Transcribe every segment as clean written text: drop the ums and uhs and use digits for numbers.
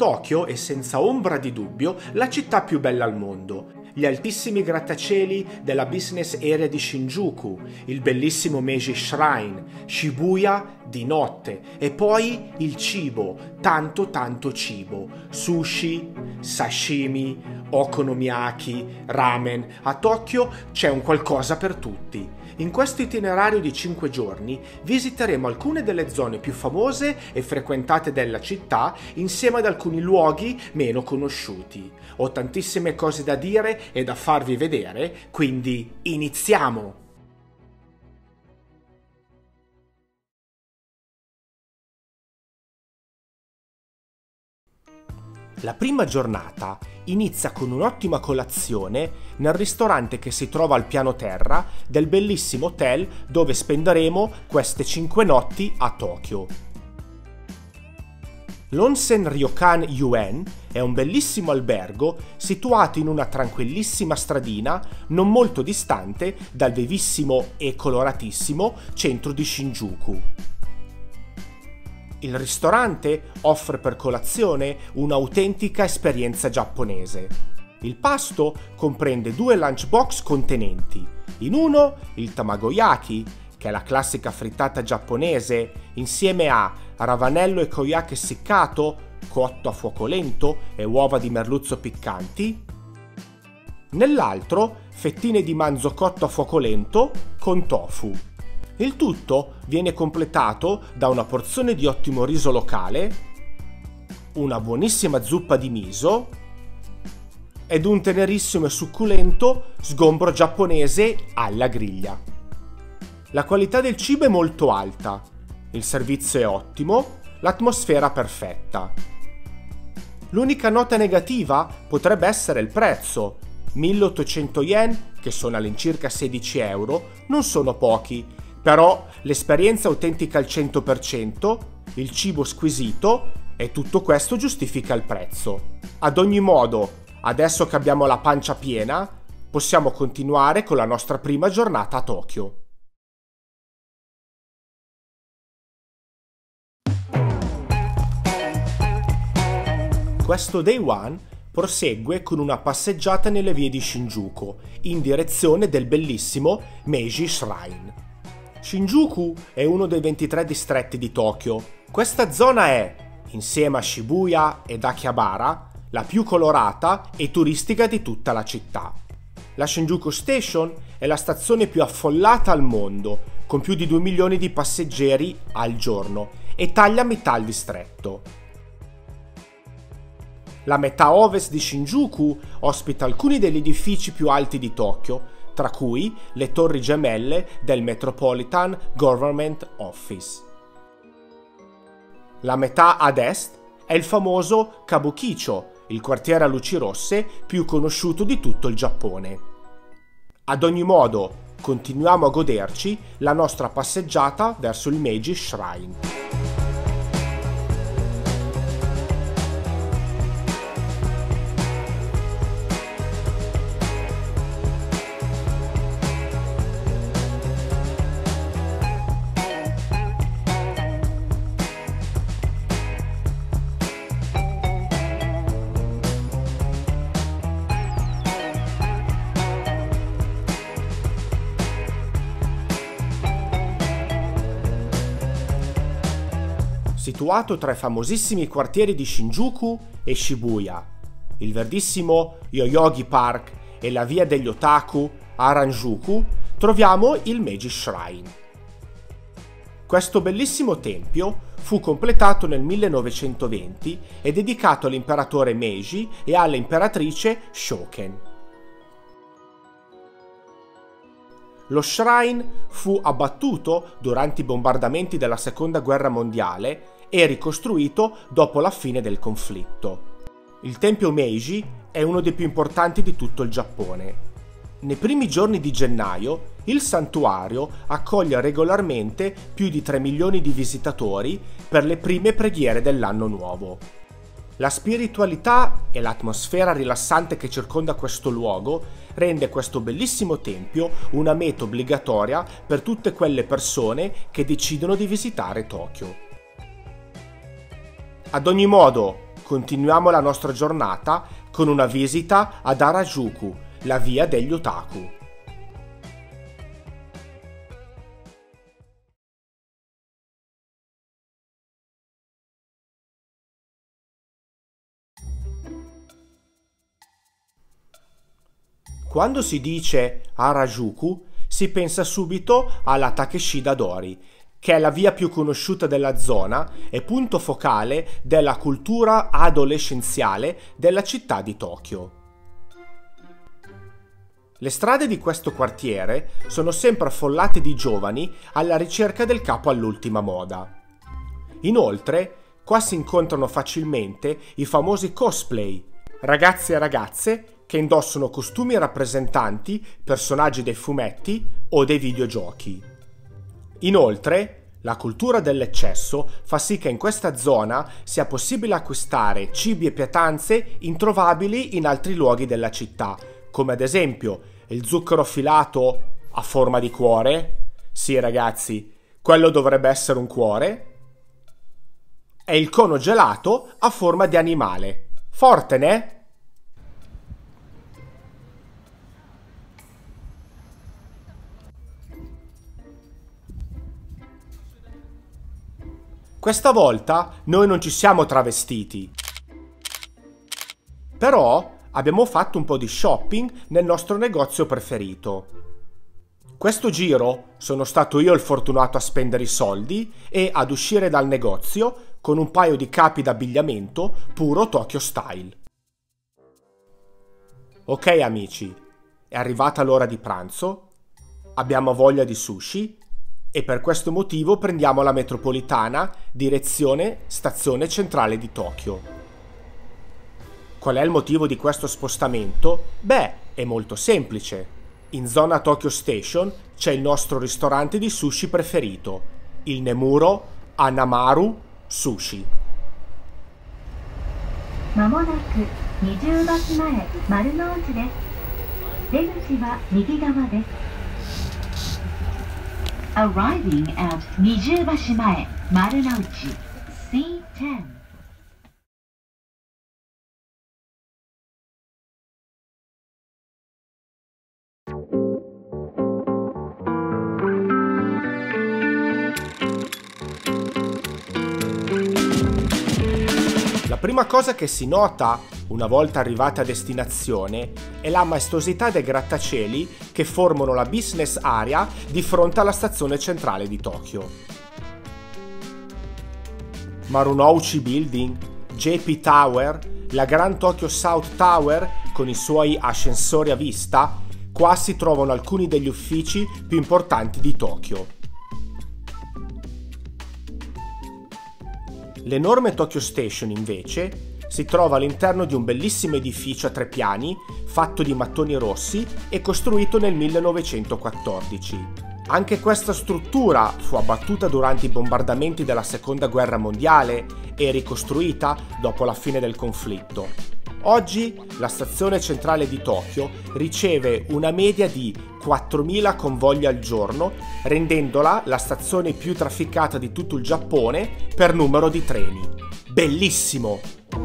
Tokyo è senza ombra di dubbio la città più bella al mondo. Gli altissimi grattacieli della business area di Shinjuku, il bellissimo Meiji Shrine, Shibuya di notte e poi il cibo, tanto cibo, sushi, sashimi, okonomiyaki, ramen. A Tokyo c'è un qualcosa per tutti. In questo itinerario di 5 giorni visiteremo alcune delle zone più famose e frequentate della città insieme ad alcuni luoghi meno conosciuti. Ho tantissime cose da dire e da farvi vedere, quindi iniziamo! La prima giornata inizia con un'ottima colazione nel ristorante che si trova al piano terra del bellissimo hotel dove spenderemo queste 5 notti a Tokyo. L'Onsen Ryokan Yuen è un bellissimo albergo situato in una tranquillissima stradina non molto distante dal vivissimo e coloratissimo centro di Shinjuku. Il ristorante offre per colazione un'autentica esperienza giapponese. Il pasto comprende 2 lunchbox contenenti. In uno il tamagoyaki, che è la classica frittata giapponese, insieme a ravanello e koyake essiccato, cotto a fuoco lento e uova di merluzzo piccanti. Nell'altro fettine di manzo cotto a fuoco lento con tofu. Il tutto viene completato da una porzione di ottimo riso locale, una buonissima zuppa di miso ed un tenerissimo e succulento sgombro giapponese alla griglia. La qualità del cibo è molto alta, il servizio è ottimo, l'atmosfera perfetta. L'unica nota negativa potrebbe essere il prezzo. 1800 yen, che sono all'incirca 16 euro, non sono pochi. Però l'esperienza autentica al 100%, il cibo squisito e tutto questo giustifica il prezzo. Ad ogni modo, adesso che abbiamo la pancia piena, possiamo continuare con la nostra prima giornata a Tokyo. Questo Day One prosegue con una passeggiata nelle vie di Shinjuku, in direzione del bellissimo Meiji Shrine. Shinjuku è uno dei 23 distretti di Tokyo. Questa zona è, insieme a Shibuya ed Akihabara, la più colorata e turistica di tutta la città. La Shinjuku Station è la stazione più affollata al mondo, con più di 2 milioni di passeggeri al giorno, e taglia metà il distretto. La metà ovest di Shinjuku ospita alcuni degli edifici più alti di Tokyo, tra cui le torri gemelle del Metropolitan Government Office. La metà ad est è il famoso Kabukicho, il quartiere a luci rosse più conosciuto di tutto il Giappone. Ad ogni modo, continuiamo a goderci la nostra passeggiata verso il Meiji Shrine. Situato tra i famosissimi quartieri di Shinjuku e Shibuya, il verdissimo Yoyogi Park e la via degli Otaku a Harajuku, troviamo il Meiji Shrine. Questo bellissimo tempio fu completato nel 1920 e dedicato all'imperatore Meiji e alla imperatrice Shoken. Lo shrine fu abbattuto durante i bombardamenti della Seconda Guerra Mondiale e ricostruito dopo la fine del conflitto. Il tempio Meiji è uno dei più importanti di tutto il Giappone. Nei primi giorni di gennaio, il santuario accoglie regolarmente più di 3 milioni di visitatori per le prime preghiere dell'anno nuovo. La spiritualità e l'atmosfera rilassante che circonda questo luogo rende questo bellissimo tempio una meta obbligatoria per tutte quelle persone che decidono di visitare Tokyo. Ad ogni modo, continuiamo la nostra giornata con una visita ad Harajuku, la via degli otaku. Quando si dice Harajuku, si pensa subito alla Takeshita Dori, che è la via più conosciuta della zona e punto focale della cultura adolescenziale della città di Tokyo. Le strade di questo quartiere sono sempre affollate di giovani alla ricerca del capo all'ultima moda. Inoltre, qua si incontrano facilmente i famosi cosplay, ragazzi e ragazze che indossano costumi rappresentanti personaggi dei fumetti o dei videogiochi. Inoltre, la cultura dell'eccesso fa sì che in questa zona sia possibile acquistare cibi e pietanze introvabili in altri luoghi della città, come ad esempio il zucchero filato a forma di cuore. Sì, ragazzi, quello dovrebbe essere un cuore. E il cono gelato a forma di animale. Forte, ne? Questa volta noi non ci siamo travestiti, però abbiamo fatto un po' di shopping nel nostro negozio preferito. Questo giro sono stato io il fortunato a spendere i soldi e ad uscire dal negozio con un paio di capi d'abbigliamento puro Tokyo Style. Ok amici, è arrivata l'ora di pranzo, abbiamo voglia di sushi e per questo motivo prendiamo la metropolitana direzione Stazione Centrale di Tokyo. Qual è il motivo di questo spostamento? Beh, è molto semplice. In zona Tokyo Station c'è il nostro ristorante di sushi preferito, il Nemuro Hanamaru Sushi. まもなく二重橋前丸の内です。出口は右側です。Arriving at 二重橋前丸の内 C10. La prima cosa che si nota una volta arrivati a destinazione è la maestosità dei grattacieli che formano la business area di fronte alla stazione centrale di Tokyo. Marunouchi Building, JP Tower, la Grand Tokyo South Tower con i suoi ascensori a vista, qua si trovano alcuni degli uffici più importanti di Tokyo. L'enorme Tokyo Station, invece, si trova all'interno di un bellissimo edificio a 3 piani, fatto di mattoni rossi e costruito nel 1914. Anche questa struttura fu abbattuta durante i bombardamenti della Seconda Guerra Mondiale e ricostruita dopo la fine del conflitto. Oggi la stazione centrale di Tokyo riceve una media di 4.000 convogli al giorno, rendendola la stazione più trafficata di tutto il Giappone per numero di treni. Bellissimo!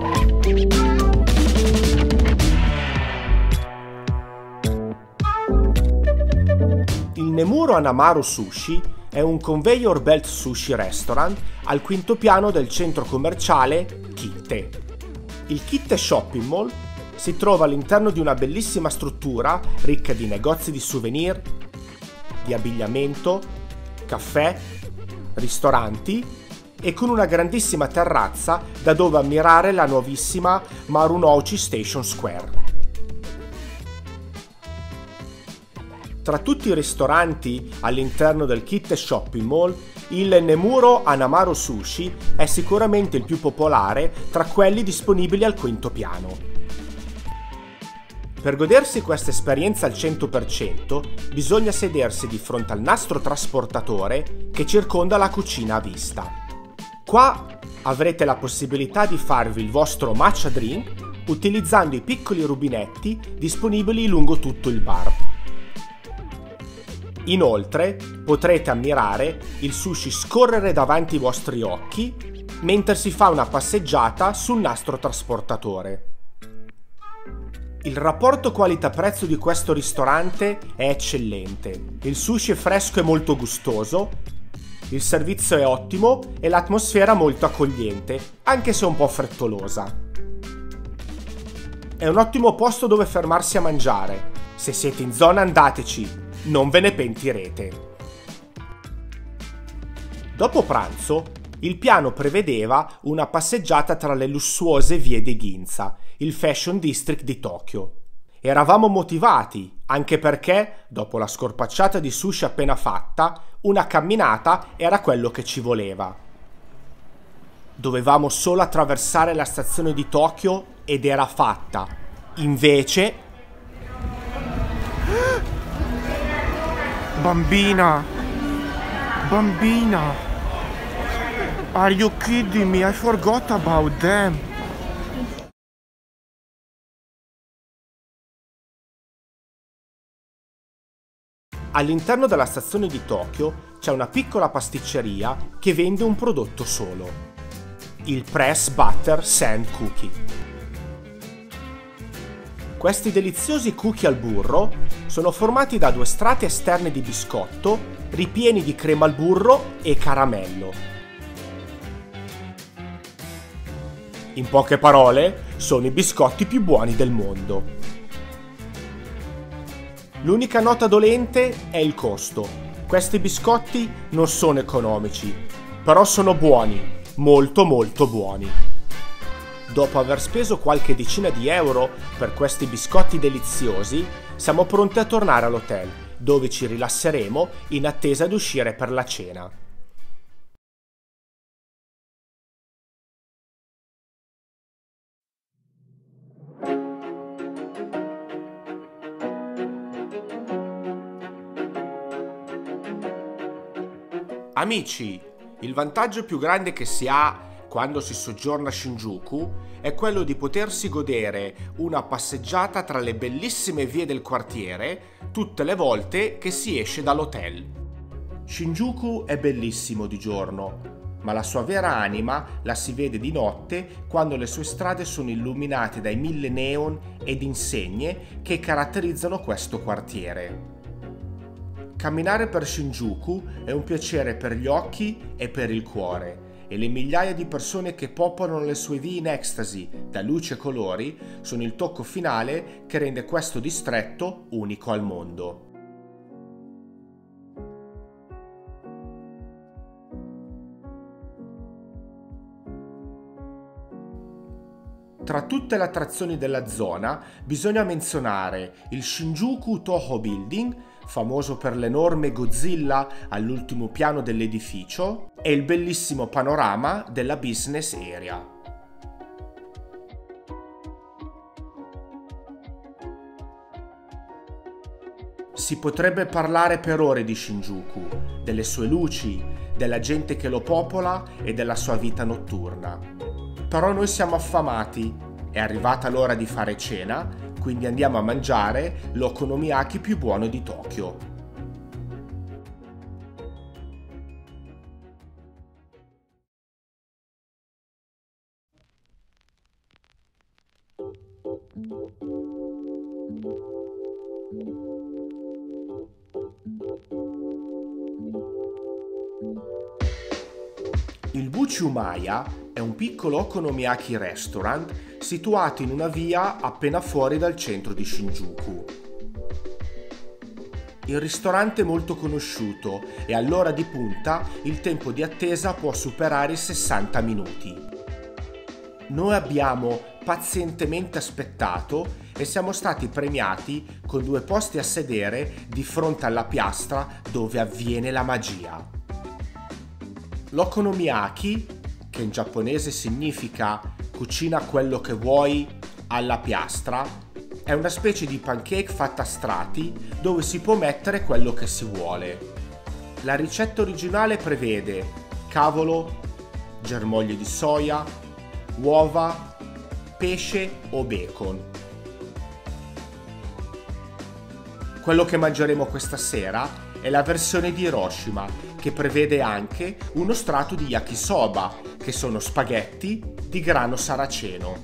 Il Nemuro Hanamaru Sushi è un conveyor belt sushi restaurant al quinto piano del centro commerciale Kitte. Il Kitte Shopping Mall si trova all'interno di una bellissima struttura ricca di negozi di souvenir, di abbigliamento, caffè, ristoranti e con una grandissima terrazza da dove ammirare la nuovissima Marunouchi Station Square. Tra tutti i ristoranti all'interno del Kitte Shopping Mall, il Nemuro Hanamaru Sushi è sicuramente il più popolare tra quelli disponibili al quinto piano. Per godersi questa esperienza al 100% bisogna sedersi di fronte al nastro trasportatore che circonda la cucina a vista. Qua avrete la possibilità di farvi il vostro matcha drink utilizzando i piccoli rubinetti disponibili lungo tutto il bar. Inoltre potrete ammirare il sushi scorrere davanti ai vostri occhi mentre si fa una passeggiata sul nastro trasportatore. Il rapporto qualità-prezzo di questo ristorante è eccellente, il sushi è fresco e molto gustoso, il servizio è ottimo e l'atmosfera molto accogliente, anche se un po' frettolosa. È un ottimo posto dove fermarsi a mangiare, se siete in zona andateci, non ve ne pentirete. Dopo pranzo, il piano prevedeva una passeggiata tra le lussuose vie di Ginza, il Fashion District di Tokyo. Eravamo motivati, anche perché, dopo la scorpacciata di sushi appena fatta, una camminata era quello che ci voleva. Dovevamo solo attraversare la stazione di Tokyo ed era fatta. Invece... Bambina! Bambina! Are you kidding me? I forgot about them! All'interno della stazione di Tokyo c'è una piccola pasticceria che vende un prodotto solo, il Press Butter Sand Cookie. Questi deliziosi cookie al burro sono formati da 2 strati esterni di biscotto ripieni di crema al burro e caramello. In poche parole, sono i biscotti più buoni del mondo. L'unica nota dolente è il costo. Questi biscotti non sono economici, però sono buoni, molto buoni. Dopo aver speso qualche decina di euro per questi biscotti deliziosi, siamo pronti a tornare all'hotel, dove ci rilasseremo in attesa di uscire per la cena. Amici, il vantaggio più grande che si ha quando si soggiorna a Shinjuku è quello di potersi godere una passeggiata tra le bellissime vie del quartiere tutte le volte che si esce dall'hotel. Shinjuku è bellissimo di giorno, ma la sua vera anima la si vede di notte quando le sue strade sono illuminate dai 1000 neon ed insegne che caratterizzano questo quartiere. Camminare per Shinjuku è un piacere per gli occhi e per il cuore, e le migliaia di persone che popolano le sue vie in ecstasy da luci e colori sono il tocco finale che rende questo distretto unico al mondo. Tra tutte le attrazioni della zona bisogna menzionare il Shinjuku Toho Building, famoso per l'enorme Godzilla all'ultimo piano dell'edificio, e il bellissimo panorama della business area. Si potrebbe parlare per ore di Shinjuku, delle sue luci, della gente che lo popola e della sua vita notturna. Però noi siamo affamati, è arrivata l'ora di fare cena, quindi andiamo a mangiare l'okonomiyaki più buono di Tokyo. Il Buchi Umaya è un piccolo okonomiyaki restaurant situato in una via appena fuori dal centro di Shinjuku. Il ristorante è molto conosciuto e all'ora di punta il tempo di attesa può superare i 60 minuti. Noi abbiamo pazientemente aspettato e siamo stati premiati con 2 posti a sedere di fronte alla piastra dove avviene la magia. L'okonomiyaki, che in giapponese significa cucina quello che vuoi alla piastra, è una specie di pancake fatta a strati dove si può mettere quello che si vuole. La ricetta originale prevede cavolo, germogli di soia, uova, pesce o bacon. Quello che mangeremo questa sera è la versione di Hiroshima, che prevede anche uno strato di yakisoba, che che sono spaghetti di grano saraceno.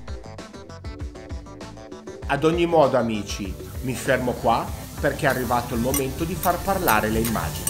Ad ogni modo, amici, mi fermo qua perché è arrivato il momento di far parlare le immagini.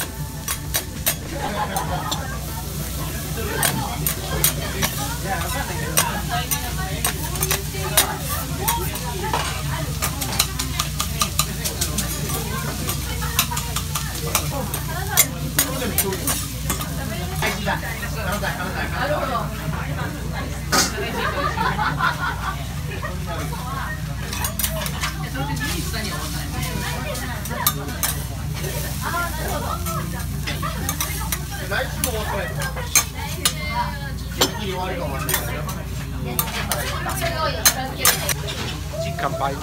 Kanpai.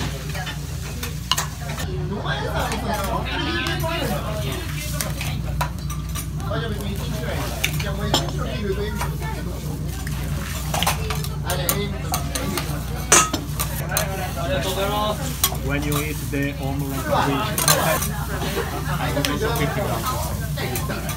When you eat the omelette with 50 grams.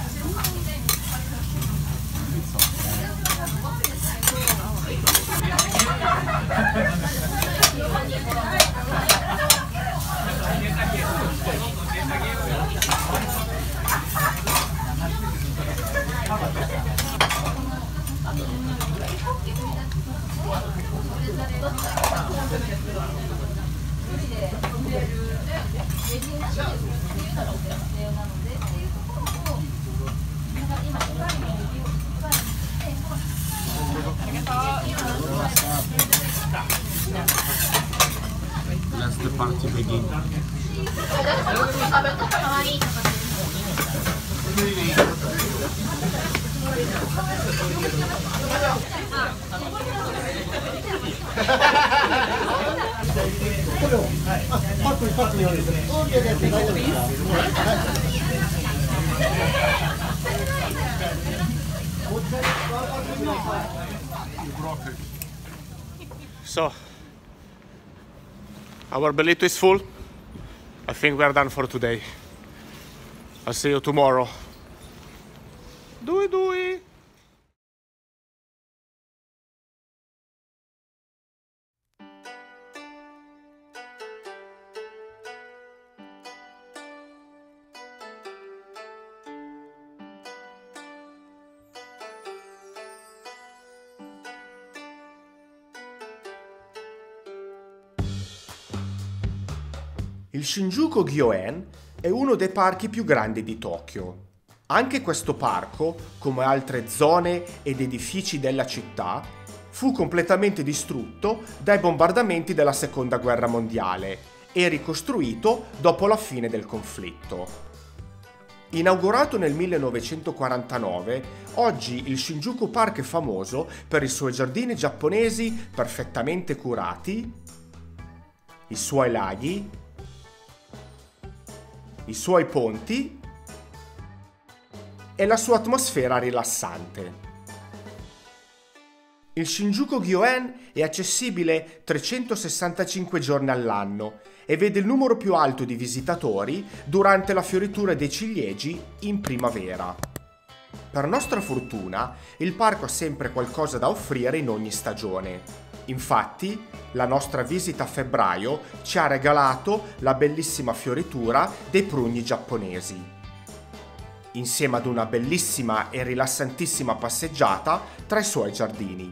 Let the party begin. So, our bollito is full. I think we are done for today. I'll see you tomorrow. Dui dui! Il Shinjuku-gyoen è uno dei parchi più grandi di Tokyo. Anche questo parco, come altre zone ed edifici della città, fu completamente distrutto dai bombardamenti della Seconda Guerra Mondiale e ricostruito dopo la fine del conflitto. Inaugurato nel 1949, oggi il Shinjuku Park è famoso per i suoi giardini giapponesi perfettamente curati, i suoi laghi, i suoi ponti e la sua atmosfera rilassante. Il Shinjuku-gyoen è accessibile 365 giorni all'anno e vede il numero più alto di visitatori durante la fioritura dei ciliegi in primavera. Per nostra fortuna, il parco ha sempre qualcosa da offrire in ogni stagione. Infatti, la nostra visita a febbraio ci ha regalato la bellissima fioritura dei prugni giapponesi, insieme ad una bellissima e rilassantissima passeggiata tra i suoi giardini.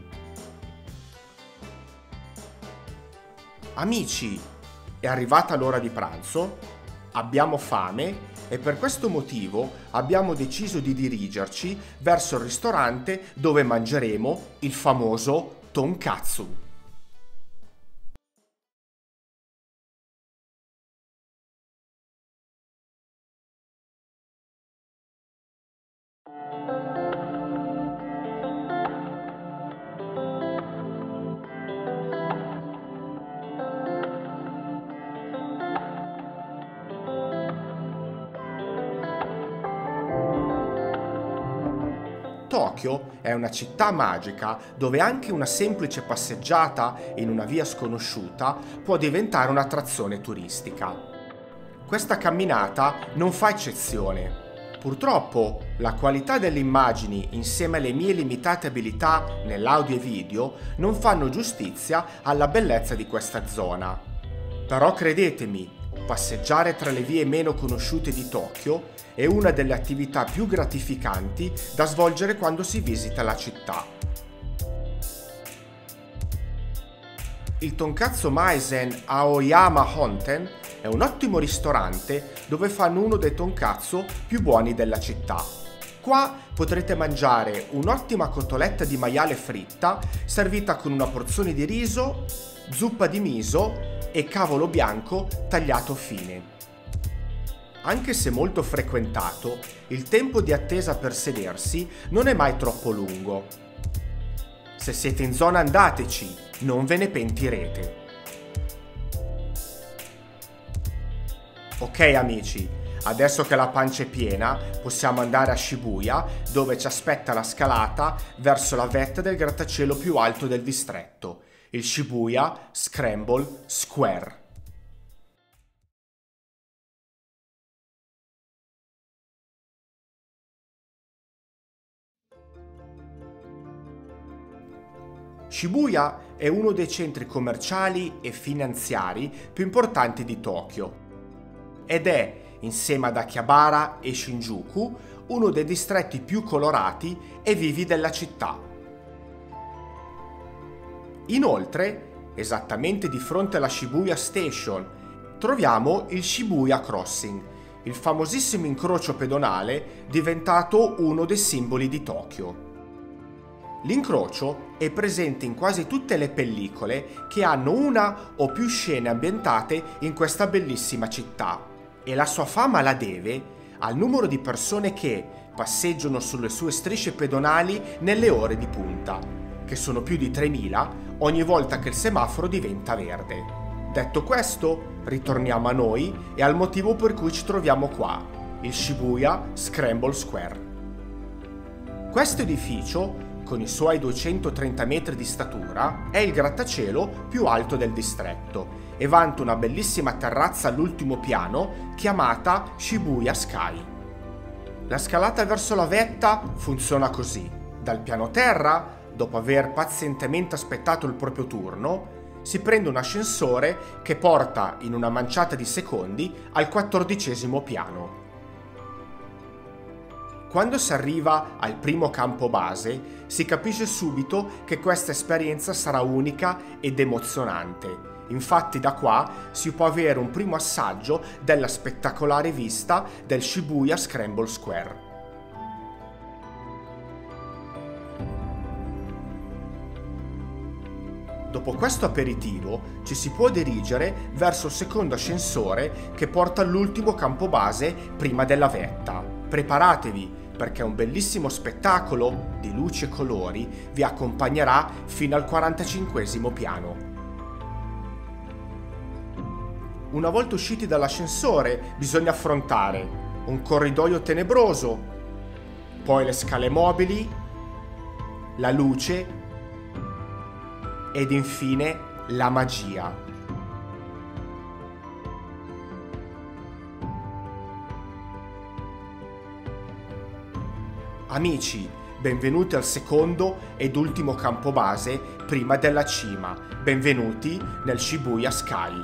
Amici, è arrivata l'ora di pranzo, abbiamo fame e per questo motivo abbiamo deciso di dirigerci verso il ristorante dove mangeremo il famoso tonkatsu. Tokyo è una città magica dove anche una semplice passeggiata in una via sconosciuta può diventare un'attrazione turistica. Questa camminata non fa eccezione. Purtroppo la qualità delle immagini insieme alle mie limitate abilità nell'audio e video non fanno giustizia alla bellezza di questa zona. Però credetemi, passeggiare tra le vie meno conosciute di Tokyo è una delle attività più gratificanti da svolgere quando si visita la città. Il Tonkatsu Maisen Aoyama Honten è un ottimo ristorante dove fanno uno dei tonkatsu più buoni della città. Qua potrete mangiare un'ottima cotoletta di maiale fritta servita con una porzione di riso, zuppa di miso e cavolo bianco tagliato fine. Anche se molto frequentato, il tempo di attesa per sedersi non è mai troppo lungo. Se siete in zona andateci, non ve ne pentirete. Ok amici, adesso che la pancia è piena, possiamo andare a Shibuya, dove ci aspetta la scalata verso la vetta del grattacielo più alto del distretto, il Shibuya Scramble Square. Shibuya è uno dei centri commerciali e finanziari più importanti di Tokyo ed è, insieme ad Akihabara e Shinjuku, uno dei distretti più colorati e vivi della città. Inoltre, esattamente di fronte alla Shibuya Station, troviamo il Shibuya Crossing, il famosissimo incrocio pedonale diventato uno dei simboli di Tokyo. L'incrocio è presente in quasi tutte le pellicole che hanno una o più scene ambientate in questa bellissima città e la sua fama la deve al numero di persone che passeggiano sulle sue strisce pedonali nelle ore di punta, che sono più di 3.000 ogni volta che il semaforo diventa verde. Detto questo, ritorniamo a noi e al motivo per cui ci troviamo qua, il Shibuya Scramble Square. Questo edificio, con i suoi 230 metri di statura, è il grattacielo più alto del distretto e vanta una bellissima terrazza all'ultimo piano chiamata Shibuya Sky. La scalata verso la vetta funziona così. Dal piano terra, dopo aver pazientemente aspettato il proprio turno, si prende un ascensore che porta in una manciata di secondi al 14° piano. Quando si arriva al primo campo base, si capisce subito che questa esperienza sarà unica ed emozionante. Infatti da qua si può avere un primo assaggio della spettacolare vista del Shibuya Scramble Square. Dopo questo aperitivo ci si può dirigere verso il secondo ascensore che porta all'ultimo campo base prima della vetta. Preparatevi, perché un bellissimo spettacolo di luci e colori vi accompagnerà fino al 45° piano. Una volta usciti dall'ascensore bisogna affrontare un corridoio tenebroso, poi le scale mobili, la luce ed infine la magia. Amici, benvenuti al secondo ed ultimo campo base prima della cima. Benvenuti nel Shibuya Sky.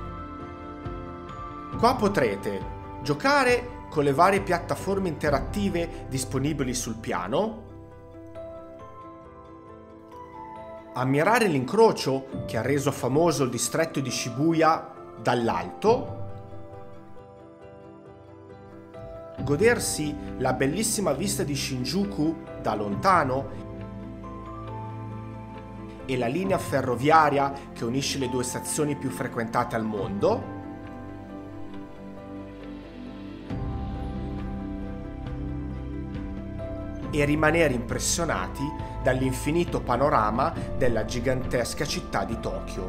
Qua potrete giocare con le varie piattaforme interattive disponibili sul piano, ammirare l'incrocio che ha reso famoso il distretto di Shibuya dall'alto, godersi la bellissima vista di Shinjuku da lontano e la linea ferroviaria che unisce le due stazioni più frequentate al mondo, e rimanere impressionati dall'infinito panorama della gigantesca città di Tokyo.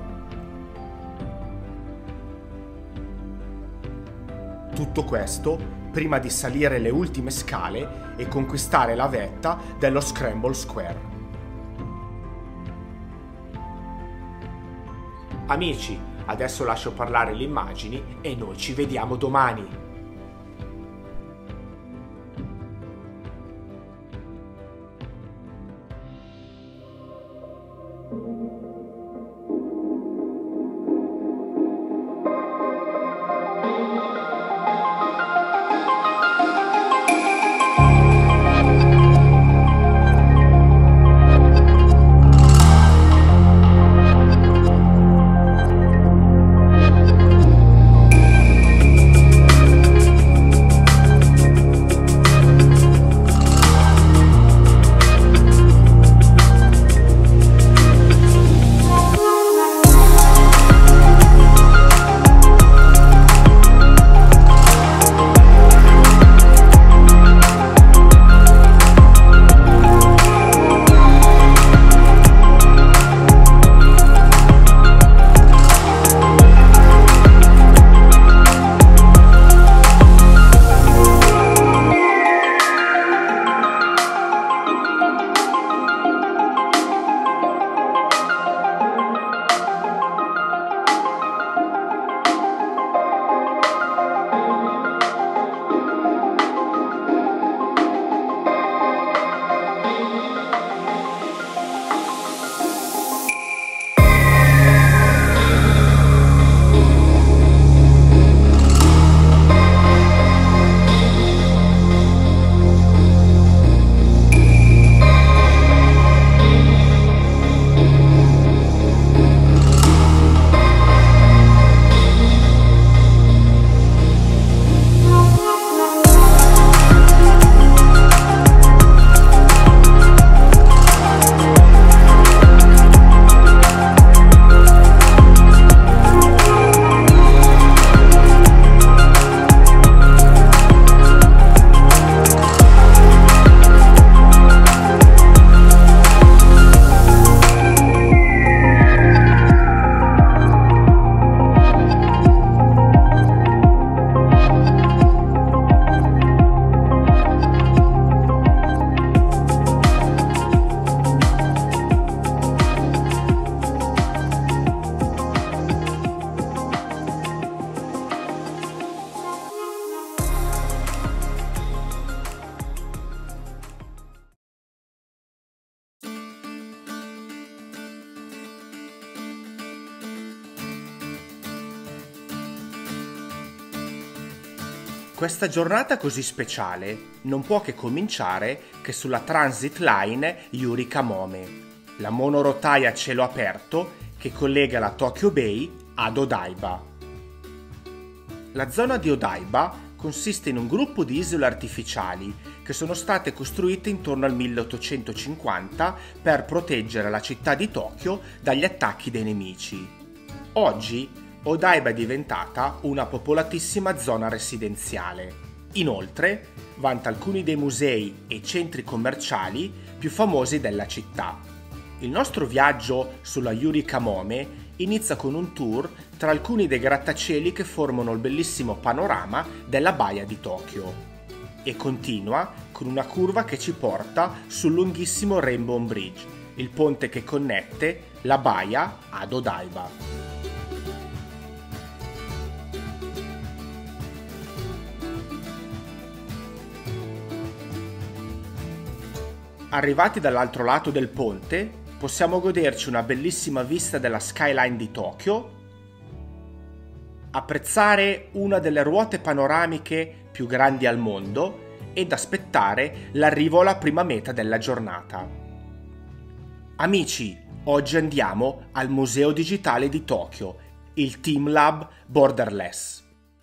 Tutto questo prima di salire le ultime scale e conquistare la vetta dello Scramble Square. Amici, adesso lascio parlare le immagini e noi ci vediamo domani. Questa giornata così speciale non può che cominciare che sulla Transit Line Yuri Kamome, la monorotaia a cielo aperto che collega la Tokyo Bay ad Odaiba. La zona di Odaiba consiste in un gruppo di isole artificiali che sono state costruite intorno al 1850 per proteggere la città di Tokyo dagli attacchi dei nemici. Oggi Odaiba è diventata una popolatissima zona residenziale. Inoltre, vanta alcuni dei musei e centri commerciali più famosi della città. Il nostro viaggio sulla Yuri Kamome inizia con un tour tra alcuni dei grattacieli che formano il bellissimo panorama della baia di Tokyo e continua con una curva che ci porta sul lunghissimo Rainbow Bridge, il ponte che connette la baia ad Odaiba. Arrivati dall'altro lato del ponte, possiamo goderci una bellissima vista della skyline di Tokyo, apprezzare una delle ruote panoramiche più grandi al mondo ed aspettare l'arrivo alla prima meta della giornata. Amici, oggi andiamo al Museo Digitale di Tokyo, il teamLab Borderless.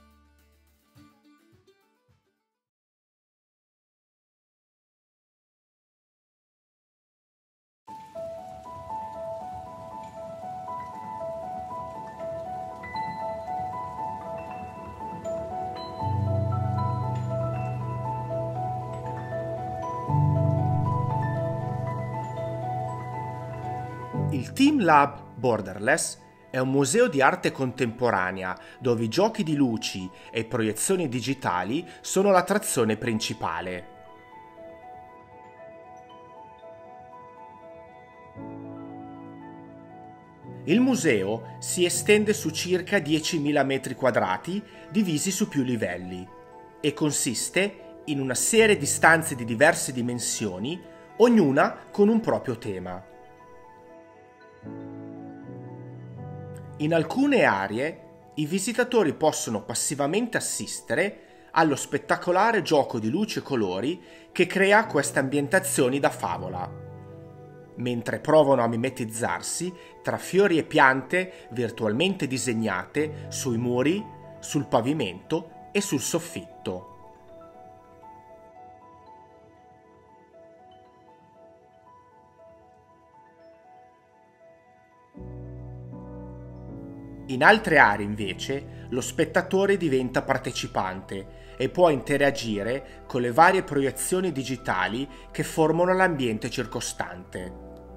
Il teamLab Borderless è un museo di arte contemporanea dove i giochi di luci e proiezioni digitali sono l'attrazione principale. Il museo si estende su circa 10.000 metri quadrati divisi su più livelli e consiste in una serie di stanze di diverse dimensioni, ognuna con un proprio tema. In alcune aree i visitatori possono passivamente assistere allo spettacolare gioco di luci e colori che crea queste ambientazioni da favola, mentre provano a mimetizzarsi tra fiori e piante virtualmente disegnate sui muri, sul pavimento e sul soffitto. In altre aree, invece, lo spettatore diventa partecipante e può interagire con le varie proiezioni digitali che formano l'ambiente circostante.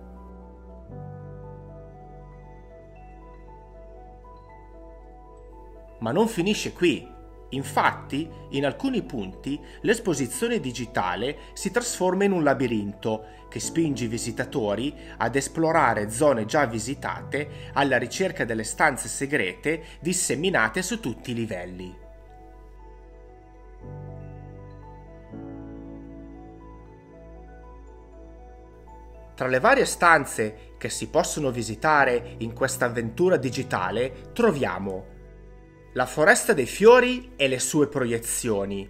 Ma non finisce qui. Infatti, in alcuni punti, l'esposizione digitale si trasforma in un labirinto che spinge i visitatori ad esplorare zone già visitate alla ricerca delle stanze segrete disseminate su tutti i livelli. Tra le varie stanze che si possono visitare in questa avventura digitale troviamo la foresta dei fiori e le sue proiezioni,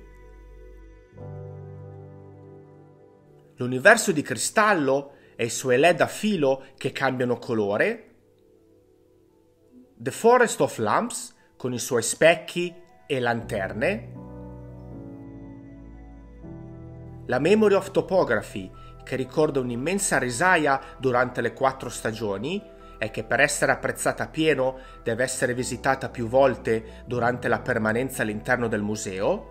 l'universo di cristallo e i suoi LED a filo che cambiano colore, The Forest of Lamps con i suoi specchi e lanterne, la Memory of Topography che ricorda un'immensa risaia durante le 4 stagioni e che per essere apprezzata a pieno deve essere visitata più volte durante la permanenza all'interno del museo,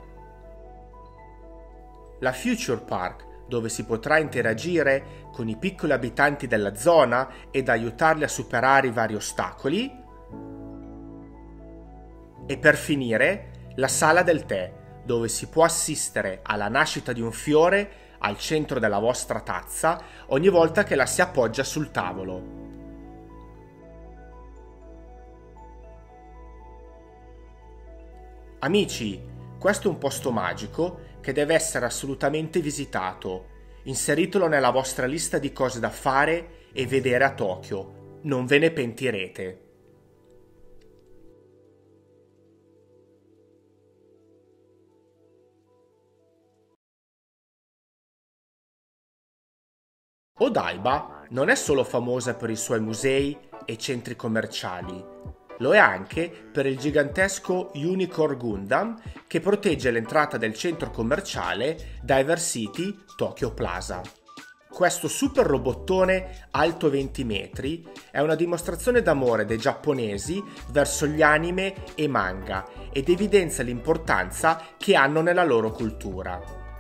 la Future Park, dove si potrà interagire con i piccoli abitanti della zona ed aiutarli a superare i vari ostacoli, e per finire la Sala del Tè, dove si può assistere alla nascita di un fiore al centro della vostra tazza ogni volta che la si appoggia sul tavolo. Amici, questo è un posto magico che deve essere assolutamente visitato. Inseritelo nella vostra lista di cose da fare e vedere a Tokyo. Non ve ne pentirete. Odaiba non è solo famosa per i suoi musei e centri commerciali, lo è anche per il gigantesco Unicorn Gundam che protegge l'entrata del centro commerciale Diversity Tokyo Plaza. Questo super robottone alto 20 metri è una dimostrazione d'amore dei giapponesi verso gli anime e manga ed evidenzia l'importanza che hanno nella loro cultura.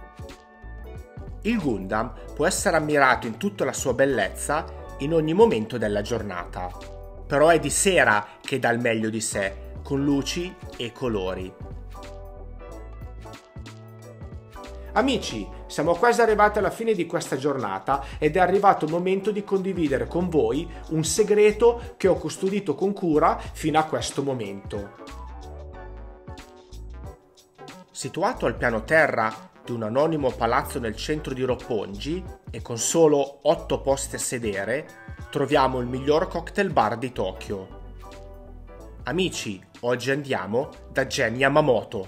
Il Gundam può essere ammirato in tutta la sua bellezza in ogni momento della giornata, però è di sera che dà il meglio di sé, con luci e colori. Amici, siamo quasi arrivati alla fine di questa giornata ed è arrivato il momento di condividere con voi un segreto che ho custodito con cura fino a questo momento. Situato al piano terra di un anonimo palazzo nel centro di Roppongi e con solo 8 posti a sedere, troviamo il miglior cocktail bar di Tokyo. Amici, oggi andiamo da Gen Yamamoto.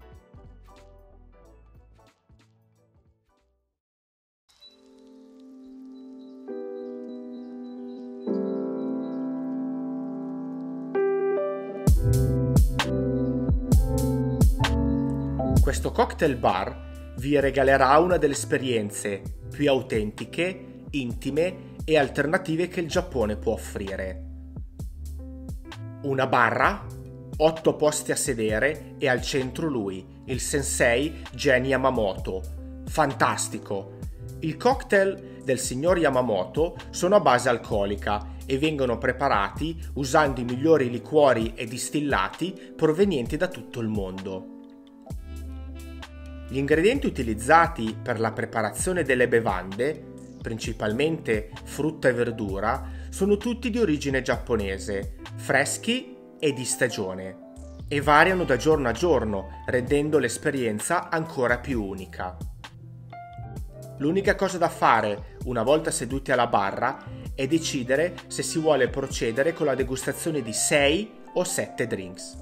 Questo cocktail bar vi regalerà una delle esperienze più autentiche, intime e alternative che il Giappone può offrire. Una barra, 8 posti a sedere e al centro lui, il sensei Gen Yamamoto. Fantastico! I cocktail del signor Yamamoto sono a base alcolica e vengono preparati usando i migliori liquori e distillati provenienti da tutto il mondo. Gli ingredienti utilizzati per la preparazione delle bevande, principalmente frutta e verdura, sono tutti di origine giapponese, freschi e di stagione, e variano da giorno a giorno, rendendo l'esperienza ancora più unica. L'unica cosa da fare, una volta seduti alla barra, è decidere se si vuole procedere con la degustazione di 6 o 7 drinks.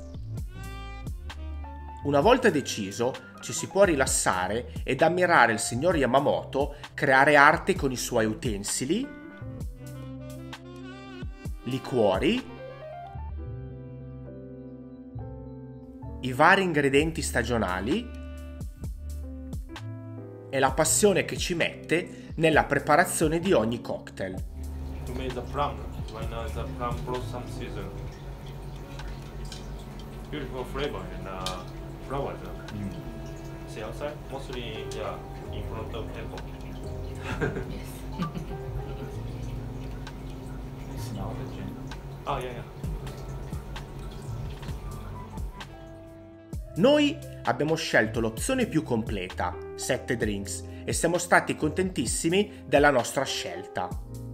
Una volta deciso, ci si può rilassare ed ammirare il signor Yamamoto creare arte con i suoi utensili, liquori, i vari ingredienti stagionali e la passione che ci mette nella preparazione di ogni cocktail. To make the plum. Right now is the plum blossom season. Beautiful flavor and flowers. See outside? Mostly, yeah, in front of temple. Smell the gin. Oh, yeah, yeah. Noi abbiamo scelto l'opzione più completa, 7 drinks, e siamo stati contentissimi della nostra scelta.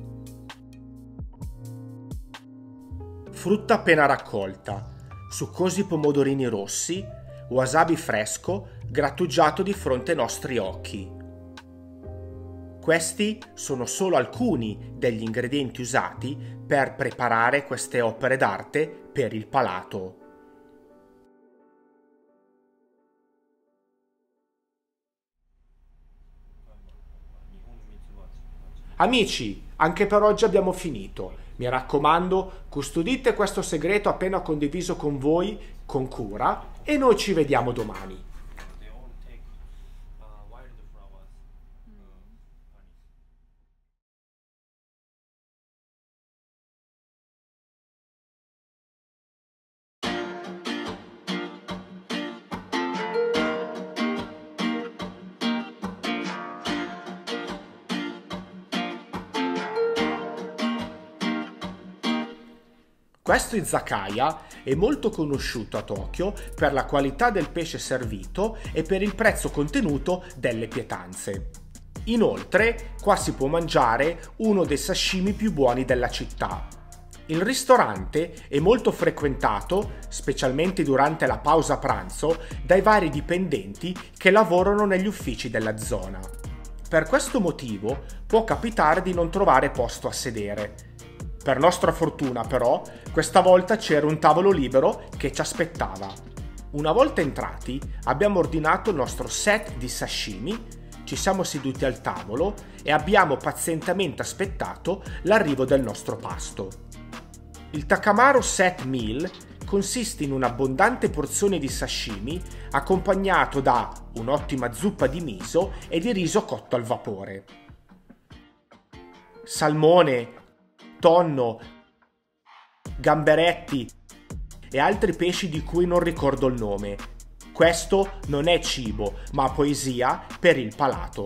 Frutta appena raccolta, succosi pomodorini rossi, wasabi fresco grattugiato di fronte ai nostri occhi. Questi sono solo alcuni degli ingredienti usati per preparare queste opere d'arte per il palato. Amici, anche per oggi abbiamo finito. Mi raccomando, custodite questo segreto appena condiviso con voi con cura e noi ci vediamo domani. Questo izakaya è molto conosciuto a Tokyo per la qualità del pesce servito e per il prezzo contenuto delle pietanze. Inoltre, qua si può mangiare uno dei sashimi più buoni della città. Il ristorante è molto frequentato, specialmente durante la pausa pranzo, dai vari dipendenti che lavorano negli uffici della zona. Per questo motivo può capitare di non trovare posto a sedere. Per nostra fortuna, però, questa volta c'era un tavolo libero che ci aspettava. Una volta entrati, abbiamo ordinato il nostro set di sashimi, ci ci siamo seduti al tavolo e abbiamo pazientemente aspettato l'arrivo del nostro pasto. Il Takamaru Set Meal consiste in un'abbondante porzione di sashimi accompagnato da un'ottima zuppa di miso e di riso cotto al vapore. Salmone, tonno, gamberetti e altri pesci di cui non ricordo il nome. Questo non è cibo, ma poesia per il palato.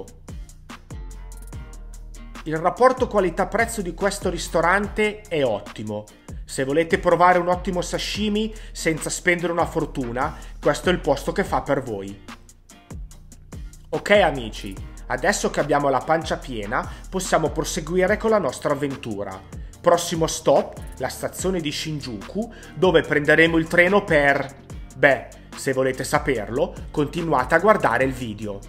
Il rapporto qualità-prezzo di questo ristorante è ottimo. Se volete provare un ottimo sashimi senza spendere una fortuna, questo è il posto che fa per voi. Ok amici, adesso che abbiamo la pancia piena, possiamo proseguire con la nostra avventura. Prossimo stop, la stazione di Shinjuku, dove prenderemo il treno per... Beh, se volete saperlo, continuate a guardare il video.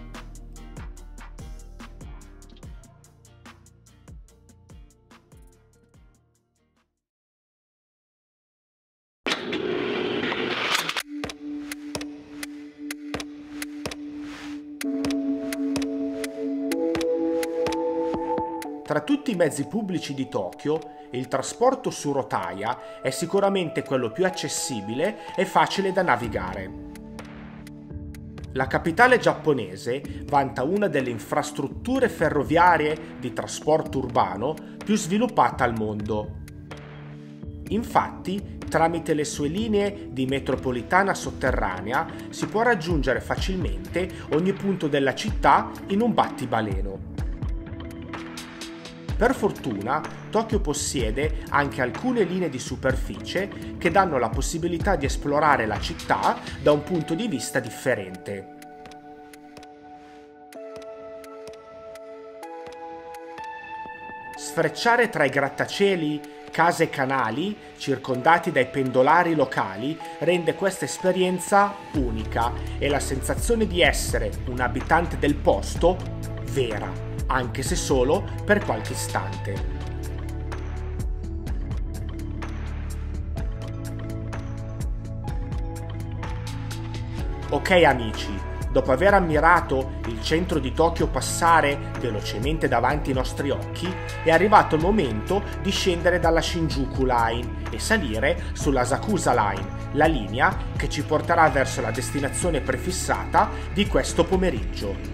Tra tutti i mezzi pubblici di Tokyo, il trasporto su rotaia è sicuramente quello più accessibile e facile da navigare. La capitale giapponese vanta una delle infrastrutture ferroviarie di trasporto urbano più sviluppata al mondo. Infatti, tramite le sue linee di metropolitana sotterranea si può raggiungere facilmente ogni punto della città in un battibaleno. Per fortuna, Tokyo possiede anche alcune linee di superficie che danno la possibilità di esplorare la città da un punto di vista differente. Sfrecciare tra i grattacieli, case e canali, circondati dai pendolari locali, rende questa esperienza unica e la sensazione di essere un abitante del posto vera, anche se solo per qualche istante. Ok amici, dopo aver ammirato il centro di Tokyo passare velocemente davanti ai nostri occhi, è arrivato il momento di scendere dalla Shinjuku Line e salire sulla Asakusa Line, la linea che ci porterà verso la destinazione prefissata di questo pomeriggio.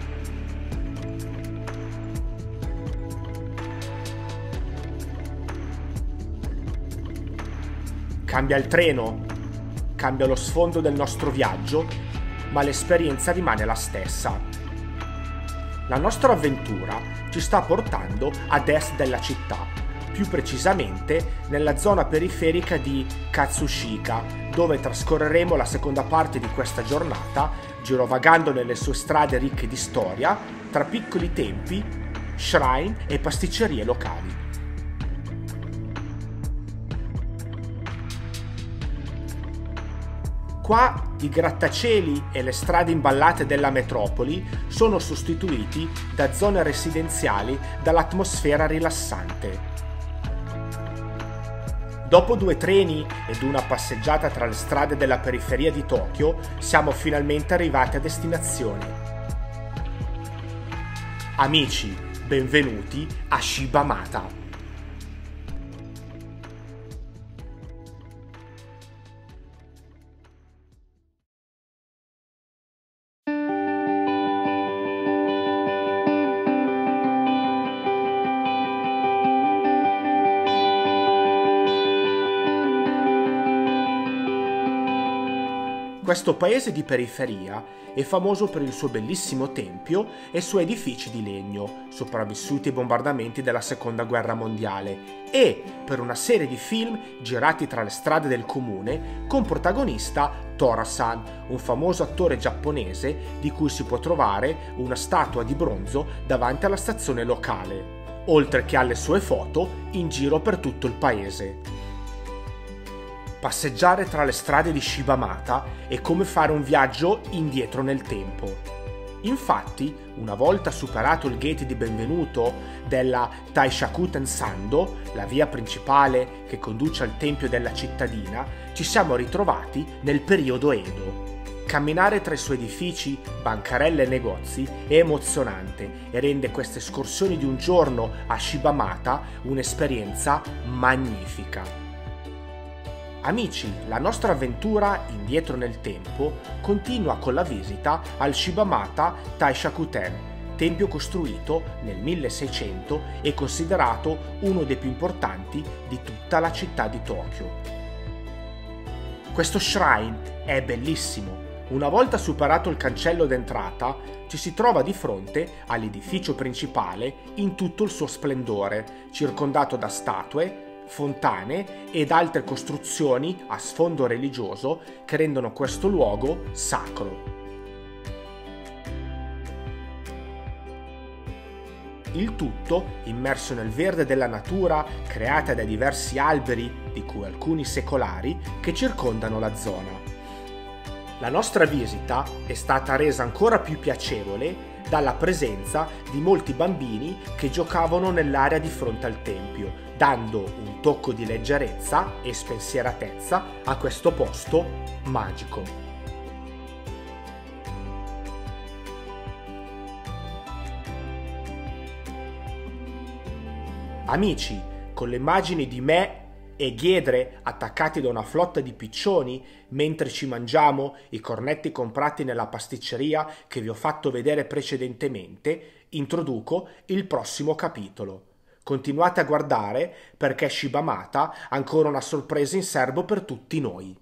Cambia il treno, cambia lo sfondo del nostro viaggio, ma l'esperienza rimane la stessa. La nostra avventura ci sta portando ad est della città, più precisamente nella zona periferica di Katsushika, dove trascorreremo la seconda parte di questa giornata girovagando nelle sue strade ricche di storia, tra piccoli templi, shrine e pasticcerie locali. Qua i grattacieli e le strade imballate della metropoli sono sostituiti da zone residenziali dall'atmosfera rilassante. Dopo 2 treni ed una passeggiata tra le strade della periferia di Tokyo, siamo finalmente arrivati a destinazione. Amici, benvenuti a Shibamata. Questo paese di periferia è famoso per il suo bellissimo tempio e i suoi edifici di legno, sopravvissuti ai bombardamenti della Seconda Guerra Mondiale, e per una serie di film girati tra le strade del comune con protagonista Tora-san, un famoso attore giapponese di cui si può trovare una statua di bronzo davanti alla stazione locale, oltre che alle sue foto in giro per tutto il paese. Passeggiare tra le strade di Shibamata è come fare un viaggio indietro nel tempo. Infatti, una volta superato il gate di benvenuto della Taishakuten Sando, la via principale che conduce al tempio della cittadina, ci siamo ritrovati nel periodo Edo. Camminare tra i suoi edifici, bancarelle e negozi è emozionante e rende queste escursioni di un giorno a Shibamata un'esperienza magnifica. Amici, la nostra avventura indietro nel tempo continua con la visita al Shibamata Taishaku-ten, tempio costruito nel 1600 e considerato uno dei più importanti di tutta la città di Tokyo. Questo shrine è bellissimo. Una volta superato il cancello d'entrata, ci si trova di fronte all'edificio principale in tutto il suo splendore, circondato da statue, fontane ed altre costruzioni a sfondo religioso che rendono questo luogo sacro. Il tutto immerso nel verde della natura creata dai diversi alberi, di cui alcuni secolari, che circondano la zona. La nostra visita è stata resa ancora più piacevole dalla presenza di molti bambini che giocavano nell'area di fronte al tempio, dando un tocco di leggerezza e spensieratezza a questo posto magico. Amici, con le immagini di me e Ghiedre attaccati da una flotta di piccioni mentre ci mangiamo i cornetti comprati nella pasticceria che vi ho fatto vedere precedentemente, introduco il prossimo capitolo. Continuate a guardare perché Shibamata ha ancora una sorpresa in serbo per tutti noi.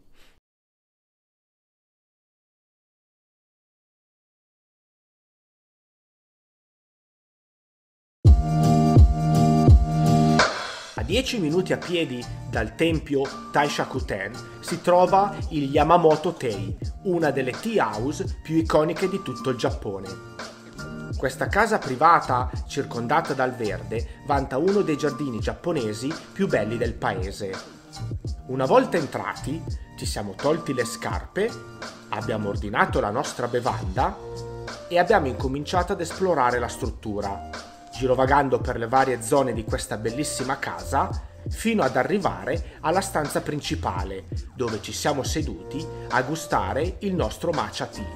A 10 minuti a piedi dal tempio Taishaku-ten si trova il Yamamoto-tei, una delle tea house più iconiche di tutto il Giappone. Questa casa privata, circondata dal verde, vanta uno dei giardini giapponesi più belli del paese. Una volta entrati, ci siamo tolti le scarpe, abbiamo ordinato la nostra bevanda e abbiamo incominciato ad esplorare la struttura, girovagando per le varie zone di questa bellissima casa fino ad arrivare alla stanza principale, dove ci siamo seduti a gustare il nostro matcha tea.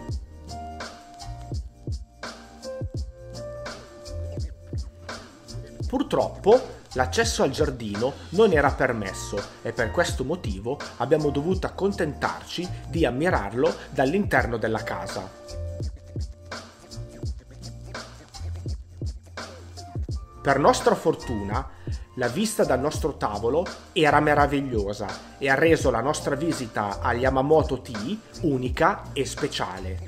Purtroppo l'accesso al giardino non era permesso e per questo motivo abbiamo dovuto accontentarci di ammirarlo dall'interno della casa. Per nostra fortuna, la vista dal nostro tavolo era meravigliosa e ha reso la nostra visita al Yamamoto Tea unica e speciale.